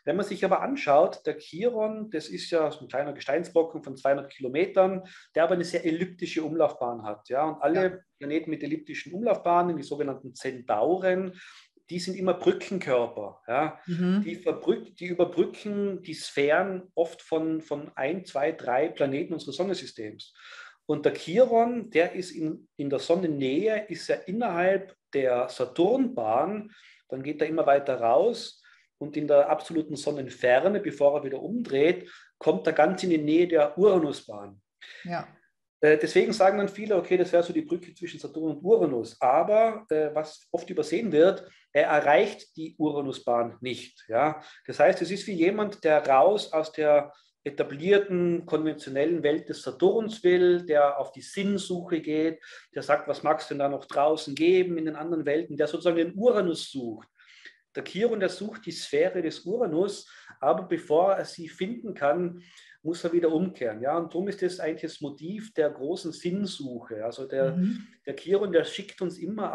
Wenn man sich aber anschaut, der Chiron, das ist ja so ein kleiner Gesteinsbrocken von zweihundert Kilometern, der aber eine sehr elliptische Umlaufbahn hat. Ja? Und alle ja. Planeten mit elliptischen Umlaufbahnen, die sogenannten Zentauren, die sind immer Brückenkörper. Ja? Mhm. Die, verbrück, die überbrücken die Sphären oft von, von ein, zwei, drei Planeten unseres Sonnensystems. Und der Chiron, der ist in, in der Sonnennähe, ist er innerhalb der Saturnbahn, dann geht er immer weiter raus und in der absoluten Sonnenferne, bevor er wieder umdreht, kommt er ganz in die Nähe der Uranusbahn. Ja. Äh, deswegen sagen dann viele, okay, das wäre so die Brücke zwischen Saturn und Uranus. Aber äh, was oft übersehen wird, er erreicht die Uranusbahn nicht. Ja? Das heißt, es ist wie jemand, der raus aus der etablierten, konventionellen Welt des Saturns will, der auf die Sinnsuche geht, der sagt, was mag es denn da noch draußen geben in den anderen Welten, der sozusagen den Uranus sucht. Der Chiron, der sucht die Sphäre des Uranus, aber bevor er sie finden kann, muss er wieder umkehren. Ja? Und darum ist das eigentlich das Motiv der großen Sinnsuche. Also der, mhm. der Chiron, der schickt uns immer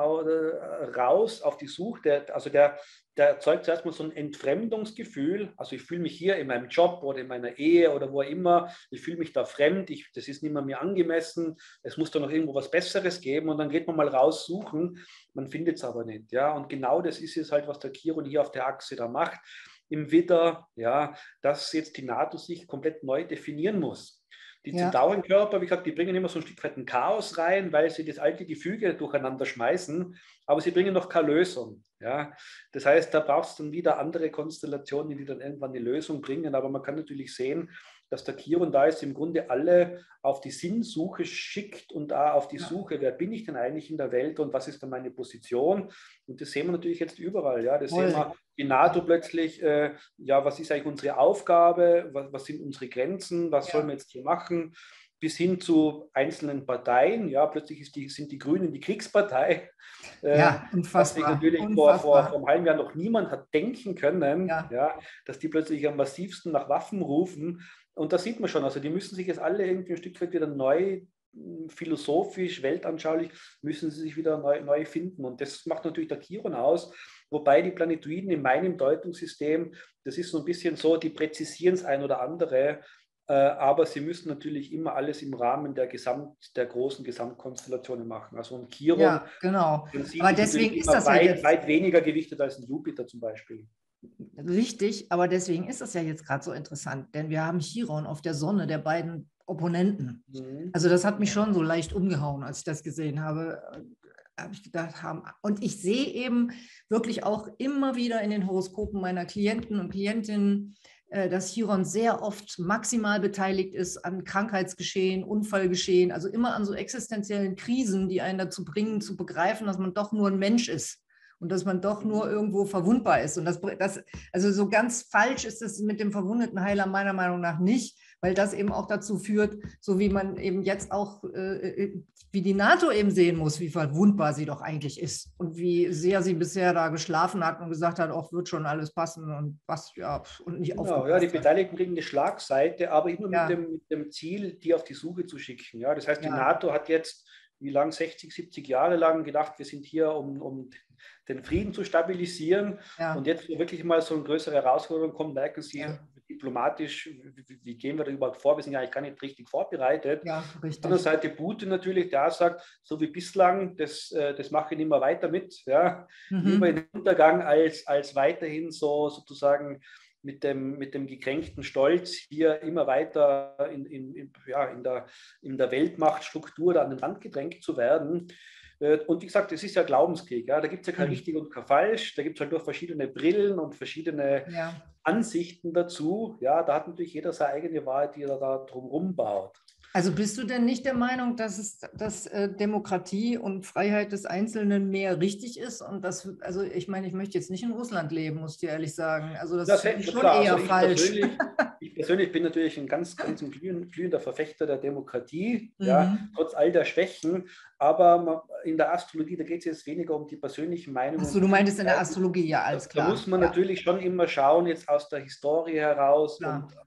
raus auf die Suche, der, also der, der erzeugt zuerst mal so ein Entfremdungsgefühl. Also ich fühle mich hier in meinem Job oder in meiner Ehe oder wo immer, ich fühle mich da fremd, ich, das ist nicht mehr mir angemessen, es muss da noch irgendwo was Besseres geben und dann geht man mal raus suchen, man findet es aber nicht. Ja? Und genau das ist jetzt halt, was der Chiron hier auf der Achse da macht. Im Widder, ja, dass jetzt die NATO sich komplett neu definieren muss. Die ja. Zentaurenkörper, wie gesagt, die bringen immer so ein Stück weit ein Chaos rein, weil sie das alte Gefüge durcheinander schmeißen, aber sie bringen noch keine Lösung. Ja? Das heißt, da braucht es dann wieder andere Konstellationen, die dann irgendwann eine Lösung bringen, aber man kann natürlich sehen, dass der Chiron da ist, im Grunde alle auf die Sinnsuche schickt und da auf die ja. Suche, wer bin ich denn eigentlich in der Welt und was ist dann meine Position? Und das sehen wir natürlich jetzt überall. Ja? Das Voll. Sehen wir die NATO plötzlich, äh, ja, was ist eigentlich unsere Aufgabe, was, was sind unsere Grenzen, was ja. sollen wir jetzt hier machen? Bis hin zu einzelnen Parteien. Ja, plötzlich ist die, sind die Grünen die Kriegspartei. Äh, ja, unfassbar. Was sich natürlich unfassbar. Vor, vor, vor einem halben Jahr noch niemand hat denken können, ja. Ja, dass die plötzlich am massivsten nach Waffen rufen. Und das sieht man schon. Also die müssen sich jetzt alle irgendwie ein Stück weit wieder neu, philosophisch, weltanschaulich, müssen sie sich wieder neu, neu finden. Und das macht natürlich der Chiron aus. Wobei die Planetoiden in meinem Deutungssystem, das ist so ein bisschen so, die präzisieren das ein oder andere. Aber sie müssen natürlich immer alles im Rahmen der, Gesamt, der großen Gesamtkonstellationen machen. Also ein Chiron, ja, genau. Aber deswegen ist das weit, ja jetzt weit weniger gewichtet als ein Jupiter zum Beispiel. Richtig, aber deswegen ist das ja jetzt gerade so interessant, denn wir haben Chiron auf der Sonne der beiden Opponenten. Mhm. Also das hat mich schon so leicht umgehauen, als ich das gesehen habe. Habe ich gedacht, haben. Und ich sehe eben wirklich auch immer wieder in den Horoskopen meiner Klienten und Klientinnen, dass Chiron sehr oft maximal beteiligt ist an Krankheitsgeschehen, Unfallgeschehen, also immer an so existenziellen Krisen, die einen dazu bringen, zu begreifen, dass man doch nur ein Mensch ist und dass man doch nur irgendwo verwundbar ist. Und das, das also so ganz falsch ist es mit dem verwundeten Heiler meiner Meinung nach nicht, weil das eben auch dazu führt, so wie man eben jetzt auch, äh, wie die NATO eben sehen muss, wie verwundbar sie doch eigentlich ist und wie sehr sie bisher da geschlafen hat und gesagt hat, auch wird schon alles passen und was, ja, und nicht genau, aufgepasst ja, die hat. Beteiligten kriegen eine Schlagseite, aber immer ja. mit, dem, mit dem Ziel, die auf die Suche zu schicken. Ja, das heißt, die ja. NATO hat jetzt, wie lang, sechzig, siebzig Jahre lang gedacht, wir sind hier, um, um den Frieden zu stabilisieren. Ja. Und jetzt, wo wirklich mal so eine größere Herausforderung kommt, merken sie, ja. diplomatisch, wie, wie gehen wir da überhaupt vor? Wir sind ja eigentlich gar nicht richtig vorbereitet. Ja, richtig. Auf der anderen Seite Putin natürlich, der sagt, so wie bislang, das, das mache ich nicht mehr weiter mit. Ja? Mhm. Lieber in den Untergang, als, als weiterhin so sozusagen mit dem, mit dem gekränkten Stolz hier immer weiter in, in, in, ja, in, der, in der Weltmachtstruktur da an den Rand gedrängt zu werden. Und wie gesagt, es ist ja Glaubenskrieg. Ja? Da gibt es ja kein mhm. richtig und kein falsch. Da gibt es halt nur verschiedene Brillen und verschiedene ja. Ansichten dazu. Ja, da hat natürlich jeder seine eigene Wahrheit, die er da drumherum baut. Also bist du denn nicht der Meinung, dass, es, dass äh, Demokratie und Freiheit des Einzelnen mehr richtig ist? Und das, also ich meine, ich möchte jetzt nicht in Russland leben, muss ich dir ehrlich sagen. Also das, das ist schon klar. eher also ich falsch. Persönlich, ich persönlich bin natürlich ein ganz, ganz glühender Verfechter der Demokratie, mhm. ja, trotz all der Schwächen. Aber in der Astrologie, da geht es jetzt weniger um die persönlichen Meinungen. Achso, du meintest in der Astrologie, ja, alles klar. Da muss man ja. natürlich schon immer schauen, jetzt aus der Historie heraus. Klar. Und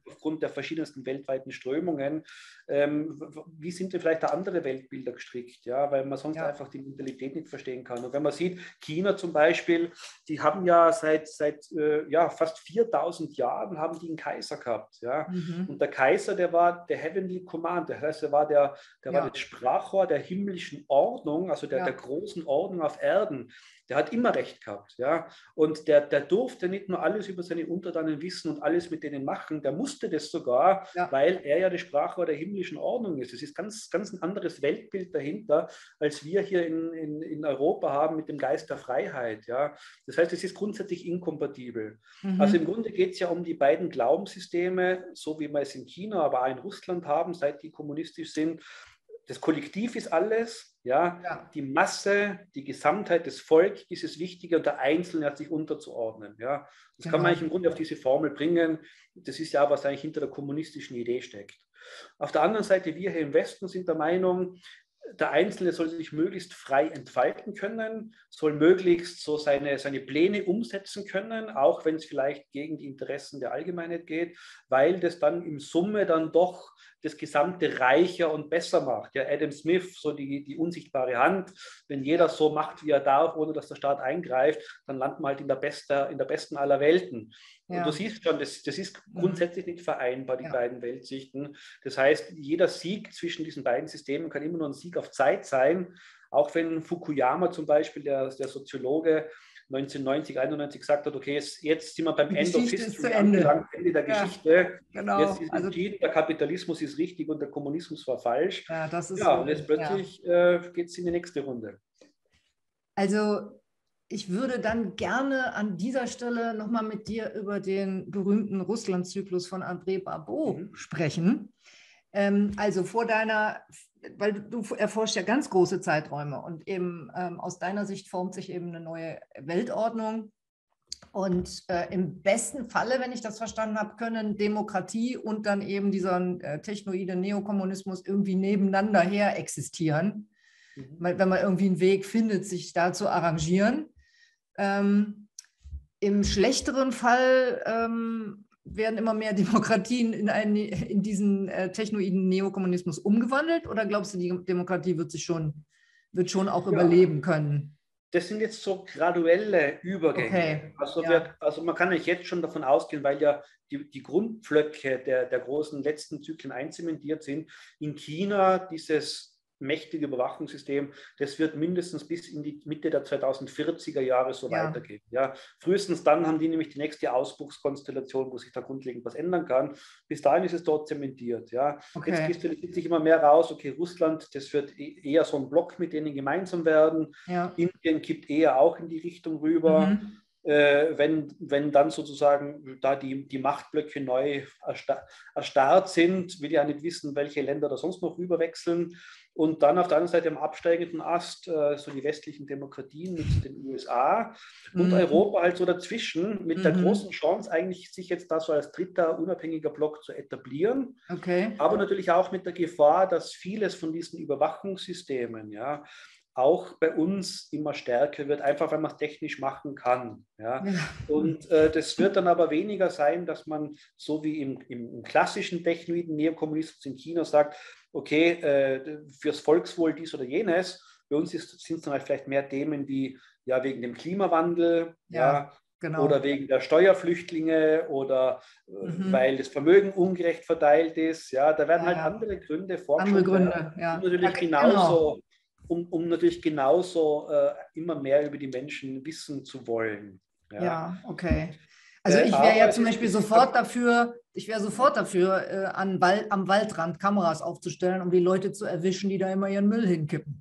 aufgrund der verschiedensten weltweiten Strömungen. Ähm, wie sind denn vielleicht da andere Weltbilder gestrickt? Ja, weil man sonst ja. einfach die Mentalität nicht verstehen kann. Und wenn man sieht, China zum Beispiel, die haben ja seit, seit äh, ja, fast viertausend Jahren haben die einen Kaiser gehabt. Ja? Mhm. Und der Kaiser, der war der Heavenly Command, das heißt, der war der, der ja. war das Sprachrohr der himmlischen Ordnung, also der, ja. der großen Ordnung auf Erden. Der hat immer Recht gehabt. Ja? Und der, der durfte nicht nur alles über seine Untertanen wissen und alles mit denen machen, der musste das sogar, ja. weil er ja das Sprachrohr der himmlischen Ordnung ist. Es ist ganz, ganz ein anderes Weltbild dahinter, als wir hier in, in, in Europa haben mit dem Geist der Freiheit. Ja? Das heißt, es ist grundsätzlich inkompatibel. Mhm. Also im Grunde geht es ja um die beiden Glaubenssysteme, so wie wir es in China, aber auch in Russland haben, seit die kommunistisch sind. Das Kollektiv ist alles, ja? ja, die Masse, die Gesamtheit des Volkes ist das Wichtige und der Einzelne hat sich unterzuordnen. Ja? Das genau. kann man eigentlich im Grunde auf diese Formel bringen. Das ist ja, was eigentlich hinter der kommunistischen Idee steckt. Auf der anderen Seite, wir hier im Westen sind der Meinung, der Einzelne soll sich möglichst frei entfalten können, soll möglichst so seine, seine Pläne umsetzen können, auch wenn es vielleicht gegen die Interessen der Allgemeinheit geht, weil das dann in Summe dann doch das Gesamte reicher und besser macht. Ja, Adam Smith, so die, die unsichtbare Hand, wenn jeder so macht, wie er darf, ohne dass der Staat eingreift, dann landet man halt in der, beste, in der besten aller Welten. Ja. Und du siehst schon, das, das ist grundsätzlich nicht vereinbar, die ja. beiden Weltsichten. Das heißt, jeder Sieg zwischen diesen beiden Systemen kann immer nur ein Sieg auf Zeit sein, auch wenn Fukuyama zum Beispiel, der, der Soziologe, neunzehnhundertneunzig, einundneunzig gesagt hat, okay, jetzt, jetzt sind wir beim End of History angelangt, Ende der ja, Geschichte. Genau. Jetzt ist also, entschieden, der Kapitalismus ist richtig und der Kommunismus war falsch. Ja, das ist ja so, und jetzt plötzlich ja. äh, geht es in die nächste Runde. Also ich würde dann gerne an dieser Stelle nochmal mit dir über den berühmten Russland-Zyklus von André Barbeau mhm. sprechen. Ähm, also vor deiner, weil du erforscht ja ganz große Zeiträume und eben ähm, aus deiner Sicht formt sich eben eine neue Weltordnung. Und äh, im besten Falle, wenn ich das verstanden habe, können Demokratie und dann eben dieser äh, technoide Neokommunismus irgendwie nebeneinander her existieren, mhm. wenn man irgendwie einen Weg findet, sich da zu arrangieren. Ähm, Im schlechteren Fall ähm, werden immer mehr Demokratien in, einen, in diesen äh, technoiden Neokommunismus umgewandelt, oder glaubst du, die Demokratie wird sich schon, wird schon auch ja. überleben können? Das sind jetzt so graduelle Übergänge. Okay. Also, ja. wir, also man kann nicht jetzt schon davon ausgehen, weil ja die, die Grundpflöcke der, der großen letzten Zyklen einzementiert sind. In China dieses mächtige Überwachungssystem, das wird mindestens bis in die Mitte der zweitausendvierziger Jahre so ja. weitergehen. Ja, frühestens dann haben die nämlich die nächste Ausbruchskonstellation, wo sich da grundlegend was ändern kann. Bis dahin ist es dort zementiert. Ja. Okay. Jetzt kristallisiert sich immer mehr raus, okay, Russland, das wird eher so ein Block, mit denen gemeinsam werden. Ja. Indien kippt eher auch in die Richtung rüber. Mhm. Äh, wenn, wenn dann sozusagen da die, die Machtblöcke neu erstarrt sind, will ja nicht wissen, welche Länder da sonst noch rüberwechseln. Und dann auf der anderen Seite am absteigenden Ast äh, so die westlichen Demokratien mit den U S A und mhm. Europa halt so dazwischen mit mhm. der großen Chance eigentlich, sich jetzt da so als dritter unabhängiger Block zu etablieren. Okay. Aber natürlich auch mit der Gefahr, dass vieles von diesen Überwachungssystemen, ja, auch bei uns immer stärker wird, einfach weil man es technisch machen kann. Ja? Ja. Und äh, das wird dann aber weniger sein, dass man so wie im, im, im klassischen technoiden Neokommunismus in China sagt, okay, äh, fürs Volkswohl dies oder jenes. Bei uns sind es dann halt vielleicht mehr Themen wie ja, wegen dem Klimawandel, ja, ja, genau. oder wegen der Steuerflüchtlinge oder mhm. weil das Vermögen ungerecht verteilt ist. Ja, da werden ja, halt andere Gründe vorgeschoben. Andere Gründe, ja. Natürlich okay, genauso. Genau. Um, um natürlich genauso äh, immer mehr über die Menschen wissen zu wollen. Ja, ja okay. Also ich wäre äh, ja zum Beispiel sofort dafür, ich wäre sofort dafür, äh, an Wald, am Waldrand Kameras aufzustellen, um die Leute zu erwischen, die da immer ihren Müll hinkippen.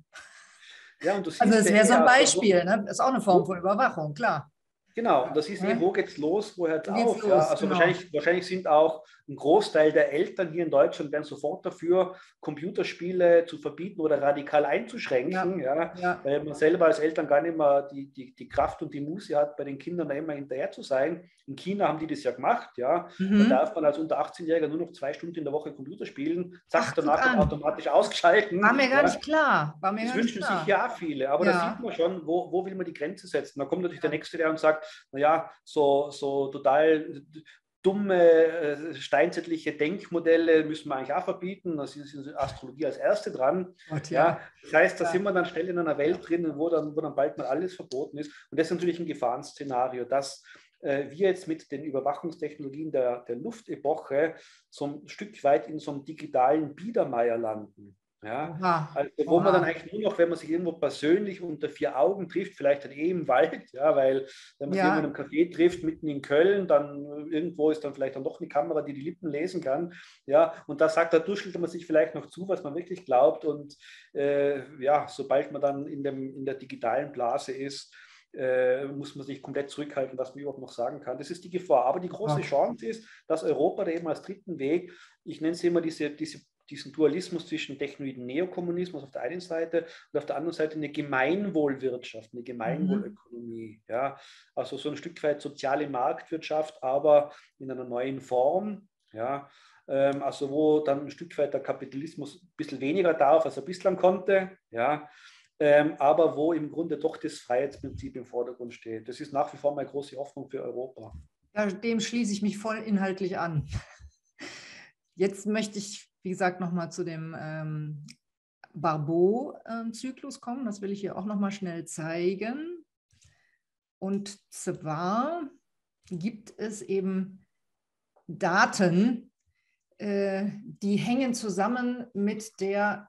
Ja, und du siehst also das wäre so ein Beispiel, also, ne? Das ist auch eine Form von Überwachung, klar. Genau, und das ist eh, wo geht's los, wo hört es auf? Los, ja, also genau. wahrscheinlich, wahrscheinlich sind auch ein Großteil der Eltern hier in Deutschland wären sofort dafür, Computerspiele zu verbieten oder radikal einzuschränken, ja, ja, ja. weil man selber als Eltern gar nicht mehr die, die, die Kraft und die Muße hat, bei den Kindern da immer hinterher zu sein. In China haben die das ja gemacht, ja. Mhm. Da darf man als unter achtzehnjähriger nur noch zwei Stunden in der Woche Computer spielen, zack, Ach, danach wird automatisch ausgeschalten. War mir gar ja. nicht klar. War mir das gar wünschen nicht klar. sich ja viele, aber ja. da sieht man schon, wo, wo will man die Grenze setzen. Da kommt natürlich der Nächste, der und sagt, naja, so, so total dumme äh, steinzeitliche Denkmodelle müssen wir eigentlich auch verbieten. Da ist die Astrologie als erste dran. Gott, ja. ja. Das heißt, da Ja. sind wir dann schnell in einer Welt drin, wo dann, wo dann bald mal alles verboten ist. Und das ist natürlich ein Gefahrenszenario, dass äh, wir jetzt mit den Überwachungstechnologien der, der Luftepoche so ein Stück weit in so einem digitalen Biedermeier landen. Ja, Oha, also wo oha. man dann eigentlich nur noch, wenn man sich irgendwo persönlich unter vier Augen trifft, vielleicht dann eh im Wald, ja, weil wenn man Ja. sich irgendwo in einem Café trifft, mitten in Köln, dann irgendwo ist dann vielleicht dann doch eine Kamera, die die Lippen lesen kann, ja, und da sagt, da duschelt man sich vielleicht noch zu, was man wirklich glaubt, und äh, ja, sobald man dann in, dem, in der digitalen Blase ist, äh, muss man sich komplett zurückhalten, was man überhaupt noch sagen kann. Das ist die Gefahr. Aber die große Okay. Chance ist, dass Europa da eben als dritten Weg, ich nenne es immer diese, diese diesen Dualismus zwischen technoiden Neokommunismus auf der einen Seite und auf der anderen Seite eine Gemeinwohlwirtschaft, eine Gemeinwohlökonomie. Mhm. Ja, also so ein Stück weit soziale Marktwirtschaft, aber in einer neuen Form. Ja, ähm, also wo dann ein Stück weit der Kapitalismus ein bisschen weniger darf, als er bislang konnte. Ja, ähm, aber wo im Grunde doch das Freiheitsprinzip im Vordergrund steht. Das ist nach wie vor meine große Hoffnung für Europa. Ja, dem schließe ich mich voll inhaltlich an. Jetzt möchte ich, wie gesagt, nochmal zu dem ähm, Barbault-Zyklus kommen. Das will ich hier auch nochmal schnell zeigen. Und zwar gibt es eben Daten, äh, die hängen zusammen mit der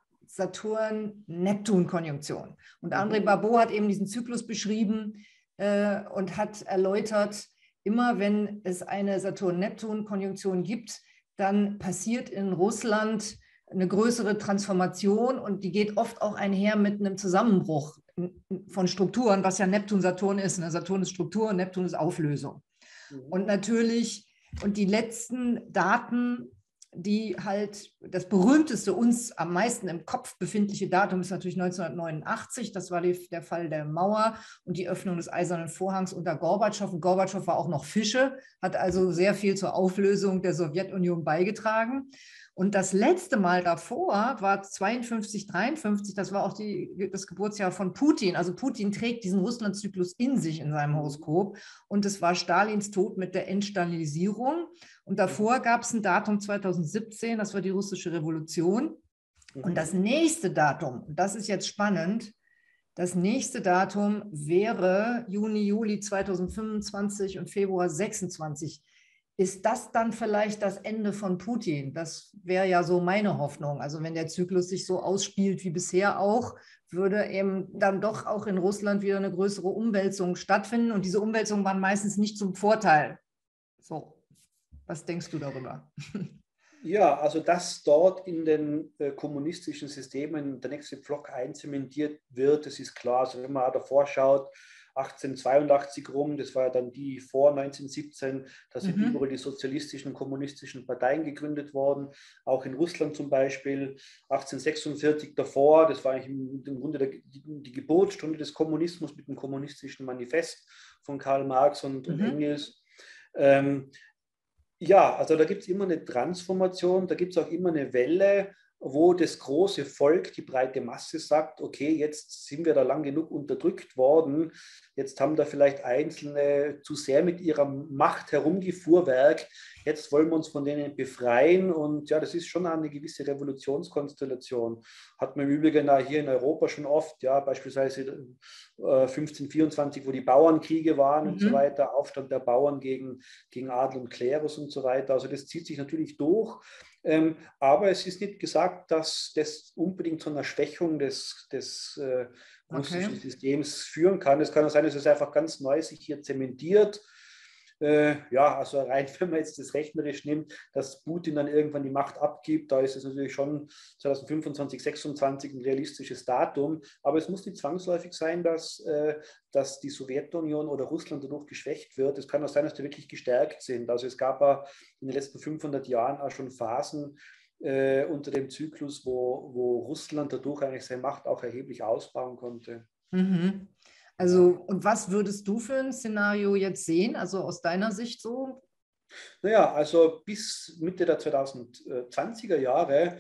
Saturn-Neptun-Konjunktion. Und André Barbault hat eben diesen Zyklus beschrieben äh, und hat erläutert, immer wenn es eine Saturn-Neptun-Konjunktion gibt, dann passiert in Russland eine größere Transformation und die geht oft auch einher mit einem Zusammenbruch von Strukturen, was ja Neptun-Saturn ist. Ne? Saturn ist Struktur und Neptun ist Auflösung. Mhm. Und natürlich, und die letzten Daten, die halt, das berühmteste, uns am meisten im Kopf befindliche Datum ist natürlich neunzehnhundertneunundachtzig. Das war die, der Fall der Mauer und die Öffnung des Eisernen Vorhangs unter Gorbatschow. Und Gorbatschow war auch noch Fische, hat also sehr viel zur Auflösung der Sowjetunion beigetragen. Und das letzte Mal davor war zweiundfünfzig, dreiundfünfzig, das war auch die, das Geburtsjahr von Putin. Also Putin trägt diesen Russland-Zyklus in sich in seinem Horoskop. Und es war Stalins Tod mit der Entstalinisierung. Und davor gab es ein Datum zweitausendsiebzehn, das war die russische Revolution. Und das nächste Datum, das ist jetzt spannend, das nächste Datum wäre Juni, Juli zweitausendfünfundzwanzig und Februar sechsundzwanzig. Ist das dann vielleicht das Ende von Putin? Das wäre ja so meine Hoffnung. Also wenn der Zyklus sich so ausspielt wie bisher auch, würde eben dann doch auch in Russland wieder eine größere Umwälzung stattfinden. Und diese Umwälzungen waren meistens nicht zum Vorteil. So, was denkst du darüber? Ja, also dass dort in den äh, kommunistischen Systemen der nächste Pflock einzementiert wird, das ist klar. Also wenn man davor schaut, achtzehnhundertzweiundachtzig rum, das war ja dann die vor neunzehnhundertsiebzehn, da sind mhm. überall die sozialistischen und kommunistischen Parteien gegründet worden, auch in Russland zum Beispiel, achtzehnhundertsechsundvierzig davor, das war eigentlich im, im Grunde der, die, die Geburtsstunde des Kommunismus mit dem kommunistischen Manifest von Karl Marx und, mhm. und Engels. Ähm, ja, also da gibt es immer eine Transformation, da gibt es auch immer eine Welle, wo das große Volk, die breite Masse sagt, okay, jetzt sind wir da lang genug unterdrückt worden, jetzt haben da vielleicht Einzelne zu sehr mit ihrer Macht herumgefuhrwerkt, jetzt wollen wir uns von denen befreien und ja, das ist schon eine gewisse Revolutionskonstellation. Hat man im Übrigen hier in Europa schon oft, ja, beispielsweise äh, fünfzehnhundertvierundzwanzig, wo die Bauernkriege waren mhm. und so weiter, Aufstand der Bauern gegen, gegen Adel und Klerus und so weiter, also das zieht sich natürlich durch. Ähm, aber es ist nicht gesagt, dass das unbedingt zu einer Schwächung des, des äh, russischen okay. Systems führen kann. Es kann auch sein, dass es einfach ganz neu sich hier zementiert. Äh, ja, also rein, wenn man jetzt das rechnerisch nimmt, dass Putin dann irgendwann die Macht abgibt, da ist es natürlich schon zweitausendfünfundzwanzig, sechsundzwanzig ein realistisches Datum, aber es muss nicht zwangsläufig sein, dass, äh, dass die Sowjetunion oder Russland dadurch geschwächt wird. Es kann auch sein, dass die wirklich gestärkt sind. Also es gab ja in den letzten fünfhundert Jahren auch schon Phasen äh, unter dem Zyklus, wo, wo Russland dadurch eigentlich seine Macht auch erheblich ausbauen konnte. Mhm. Also, und was würdest du für ein Szenario jetzt sehen, also aus deiner Sicht so? Naja, also bis Mitte der zweitausendzwanziger Jahre,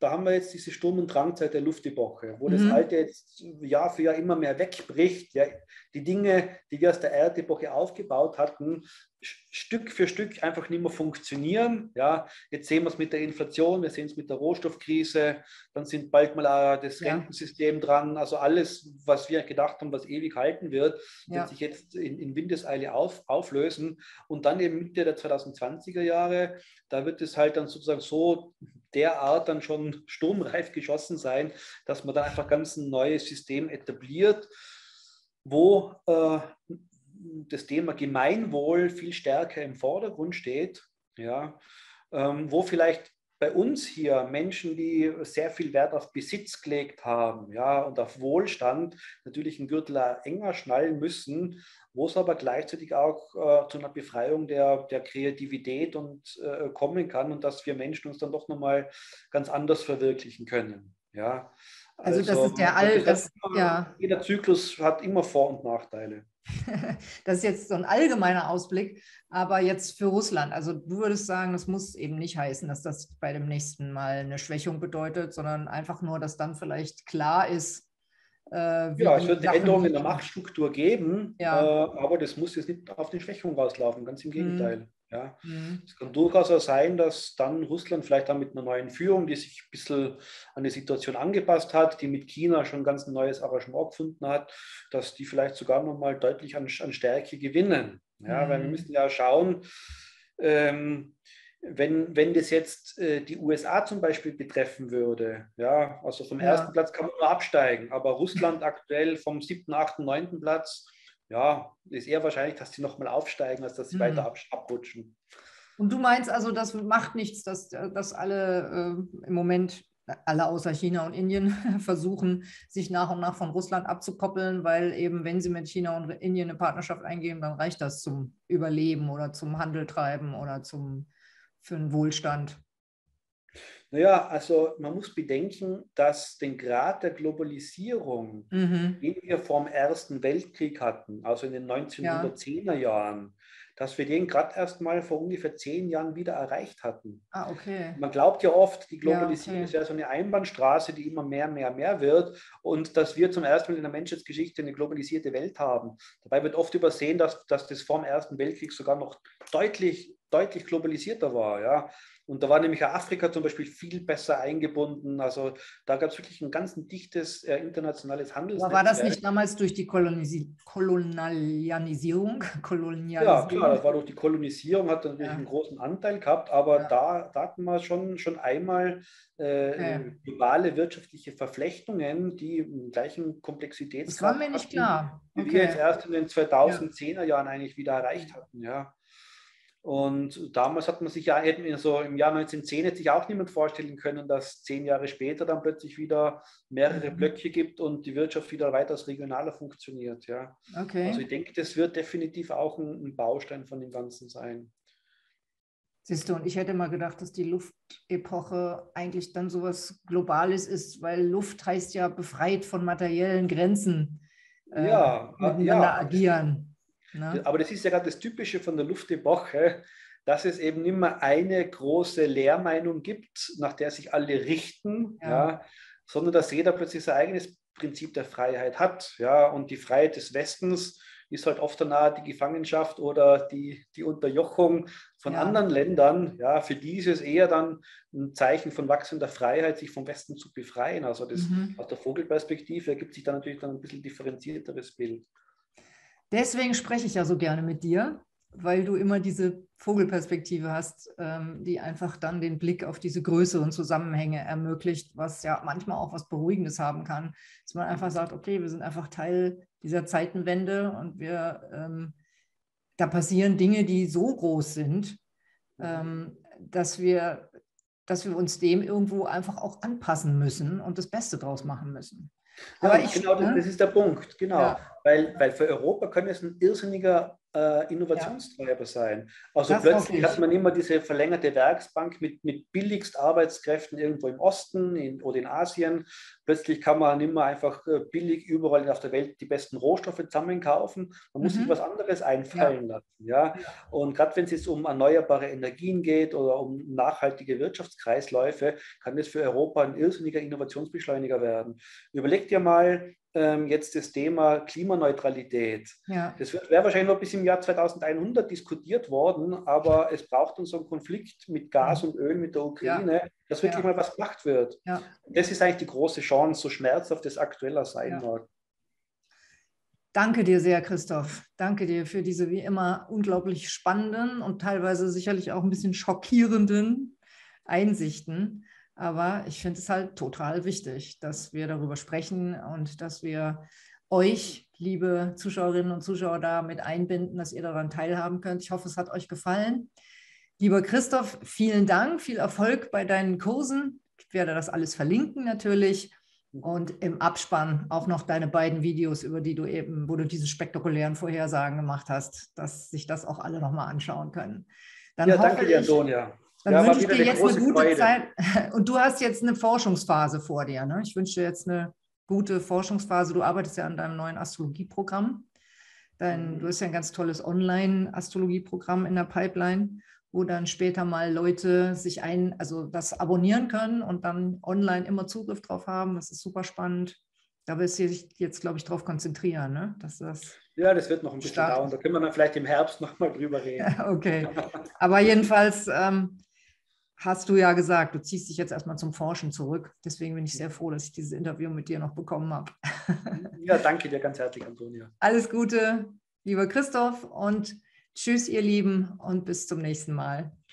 da haben wir jetzt diese Sturm- und Drangzeit der Luftepoche, wo Mhm. das Alte jetzt Jahr für Jahr immer mehr wegbricht. Ja, die Dinge, die wir aus der Erdepoche aufgebaut hatten, Stück für Stück einfach nicht mehr funktionieren. Ja, jetzt sehen wir es mit der Inflation, wir sehen es mit der Rohstoffkrise, dann sind bald mal auch das Ja. Rentensystem dran. Also alles, was wir gedacht haben, was ewig halten wird, Ja. wird sich jetzt in, in Windeseile auf, auflösen. Und dann eben Mitte der zweitausendzwanziger Jahre, da wird es halt dann sozusagen so derart dann schon sturmreif geschossen sein, dass man dann einfach ganz ein neues System etabliert, wo äh, das Thema Gemeinwohl viel stärker im Vordergrund steht, ja, ähm, wo vielleicht bei uns hier Menschen, die sehr viel Wert auf Besitz gelegt haben, ja, und auf Wohlstand, natürlich einen Gürtel enger schnallen müssen, wo es aber gleichzeitig auch äh, zu einer Befreiung der, der Kreativität und, äh, kommen kann und dass wir Menschen uns dann doch nochmal ganz anders verwirklichen können. Ja. Also, Also das ist der All, das das, immer, ja. jeder Zyklus hat immer Vor- und Nachteile. Das ist jetzt so ein allgemeiner Ausblick, aber jetzt für Russland. Also du würdest sagen, das muss eben nicht heißen, dass das bei dem nächsten Mal eine Schwächung bedeutet, sondern einfach nur, dass dann vielleicht klar ist, äh, wie Ja, es die wird eine Sachen Änderung in der liegen. Machtstruktur geben, Ja. äh, aber das muss jetzt nicht auf die Schwächung rauslaufen, ganz im Gegenteil. Mhm. Ja. Mhm. Es kann durchaus auch sein, dass dann Russland vielleicht auch mit einer neuen Führung, die sich ein bisschen an die Situation angepasst hat, die mit China schon ganz ein neues Arrangement gefunden hat, dass die vielleicht sogar nochmal deutlich an, an Stärke gewinnen. Ja, Mhm. weil wir müssen ja schauen, ähm, wenn, wenn das jetzt äh, die U S A zum Beispiel betreffen würde, ja, also vom Ja. ersten Platz kann man nur absteigen, aber Russland aktuell vom siebten, achten, neunten Platz, ja, ist eher wahrscheinlich, dass sie nochmal aufsteigen, als dass sie Mhm. weiter ab, abrutschen. Und du meinst also, das macht nichts, dass, dass alle äh, im Moment, alle außer China und Indien, versuchen, sich nach und nach von Russland abzukoppeln, weil eben, wenn sie mit China und Indien eine Partnerschaft eingehen, dann reicht das zum Überleben oder zum Handel treiben oder zum, für den Wohlstand. Naja, also man muss bedenken, dass den Grad der Globalisierung, Mhm. den wir vor dem Ersten Weltkrieg hatten, also in den neunzehnhundertzehner Jahren, dass wir den gerade erst mal vor ungefähr zehn Jahren wieder erreicht hatten. Ah, okay. Man glaubt ja oft, die Globalisierung Ja, okay. ist ja so eine Einbahnstraße, die immer mehr, mehr, mehr wird und dass wir zum ersten Mal in der Menschheitsgeschichte eine globalisierte Welt haben. Dabei wird oft übersehen, dass, dass das vor dem Ersten Weltkrieg sogar noch deutlich, deutlich globalisierter war. Ja. Und da war nämlich Afrika zum Beispiel viel besser eingebunden. Also da gab es wirklich ein ganz dichtes äh, internationales Handelsnetzwerk. Aber war das nicht damals durch die Kolonisi Kolonialisierung? Ja, klar, Kolonialisierung? das war durch die Kolonisierung, hat natürlich Ja. einen großen Anteil gehabt, aber Ja. da, da hatten wir schon, schon einmal äh, Okay. globale wirtschaftliche Verflechtungen, die im gleichen Das war Komplexitätsgrad mir nicht hatten, klar. wie wir jetzt Okay. erst in den Ja. zweitausendzehner Jahren eigentlich wieder erreicht hatten. Ja. Und damals hat man sich ja, so im Jahr neunzehnhundert zehn hätte sich auch niemand vorstellen können, dass zehn Jahre später dann plötzlich wieder mehrere Mhm. Blöcke gibt und die Wirtschaft wieder weitaus regionaler funktioniert. Ja. Okay. Also ich denke, das wird definitiv auch ein, ein Baustein von dem Ganzen sein. Siehst du, und ich hätte mal gedacht, dass die Luftepoche eigentlich dann sowas Globales ist, weil Luft heißt ja befreit von materiellen Grenzen äh, Ja, äh, miteinander ja, agieren. Ne? aber das ist ja gerade das Typische von der Luftepoche, dass es eben nicht mehr eine große Lehrmeinung gibt, nach der sich alle richten, Ja. ja, sondern dass jeder plötzlich sein eigenes Prinzip der Freiheit hat. Ja, und die Freiheit des Westens ist halt oft danach die Gefangenschaft oder die, die Unterjochung von Ja. anderen Ländern. Ja, für die ist es eher dann ein Zeichen von wachsender Freiheit, sich vom Westen zu befreien. Also das, Mhm. aus der Vogelperspektive ergibt sich dann natürlich dann ein bisschen differenzierteres Bild. Deswegen spreche ich ja so gerne mit dir, weil du immer diese Vogelperspektive hast, ähm, die einfach dann den Blick auf diese größeren Zusammenhänge ermöglicht, was ja manchmal auch was Beruhigendes haben kann, dass man einfach sagt, okay, wir sind einfach Teil dieser Zeitenwende und wir, ähm, da passieren Dinge, die so groß sind, ähm, dass wir, dass wir uns dem irgendwo einfach auch anpassen müssen und das Beste draus machen müssen. Ja, Aber und ich, genau das, ne? das ist der Punkt, genau. Ja. weil, weil für Europa kann es ein irrsinniger äh, Innovationstreiber ja. sein. Also das plötzlich hat man immer diese verlängerte Werksbank mit, mit billigst Arbeitskräften irgendwo im Osten in, oder in Asien. Plötzlich kann man nicht mehr einfach äh, billig überall auf der Welt die besten Rohstoffe zusammenkaufen. Man muss mhm. sich was anderes einfallen ja. lassen. Ja? ja. Und gerade wenn es jetzt um erneuerbare Energien geht oder um nachhaltige Wirtschaftskreisläufe, kann das für Europa ein irrsinniger Innovationsbeschleuniger werden. Überleg dir mal, jetzt das Thema Klimaneutralität. Ja. Das wäre wahrscheinlich noch bis im Jahr zweitausendeinhundert diskutiert worden, aber es braucht unseren Konflikt mit Gas und Öl mit der Ukraine, ja. dass wirklich ja. mal was gemacht wird. Ja. Das ist eigentlich die große Chance, so schmerzhaft das aktuell sein ja. mag. Danke dir sehr, Christoph. Danke dir für diese wie immer unglaublich spannenden und teilweise sicherlich auch ein bisschen schockierenden Einsichten. Aber ich finde es halt total wichtig, dass wir darüber sprechen und dass wir euch, liebe Zuschauerinnen und Zuschauer, da mit einbinden, dass ihr daran teilhaben könnt. Ich hoffe, es hat euch gefallen. Lieber Christoph, vielen Dank, viel Erfolg bei deinen Kursen. Ich werde das alles verlinken natürlich. Und im Abspann auch noch deine beiden Videos, über die du eben, wo du diese spektakulären Vorhersagen gemacht hast, dass sich das auch alle nochmal anschauen können. Dann ja, danke dir, Antonia. Dann ja, wünsche ich dir jetzt eine gute Freude. Zeit. Und du hast jetzt eine Forschungsphase vor dir. Ne? Ich wünsche dir jetzt eine gute Forschungsphase. Du arbeitest ja an deinem neuen Astrologieprogramm. Dein, du hast ja ein ganz tolles Online-Astrologieprogramm in der Pipeline, wo dann später mal Leute sich ein, also das abonnieren können und dann online immer Zugriff drauf haben. Das ist super spannend. Da wirst du dich jetzt, glaube ich, drauf konzentrieren, ne? Dass das ja, das wird noch ein bisschen startet. dauern. Da können wir dann vielleicht im Herbst noch mal drüber reden. Ja, okay. Aber jedenfalls ähm, hast du ja gesagt, du ziehst dich jetzt erstmal zum Forschen zurück. Deswegen bin ich sehr froh, dass ich dieses Interview mit dir noch bekommen habe. Ja, danke dir ganz herzlich, Antonia. Alles Gute, lieber Christoph, und tschüss, ihr Lieben, und bis zum nächsten Mal.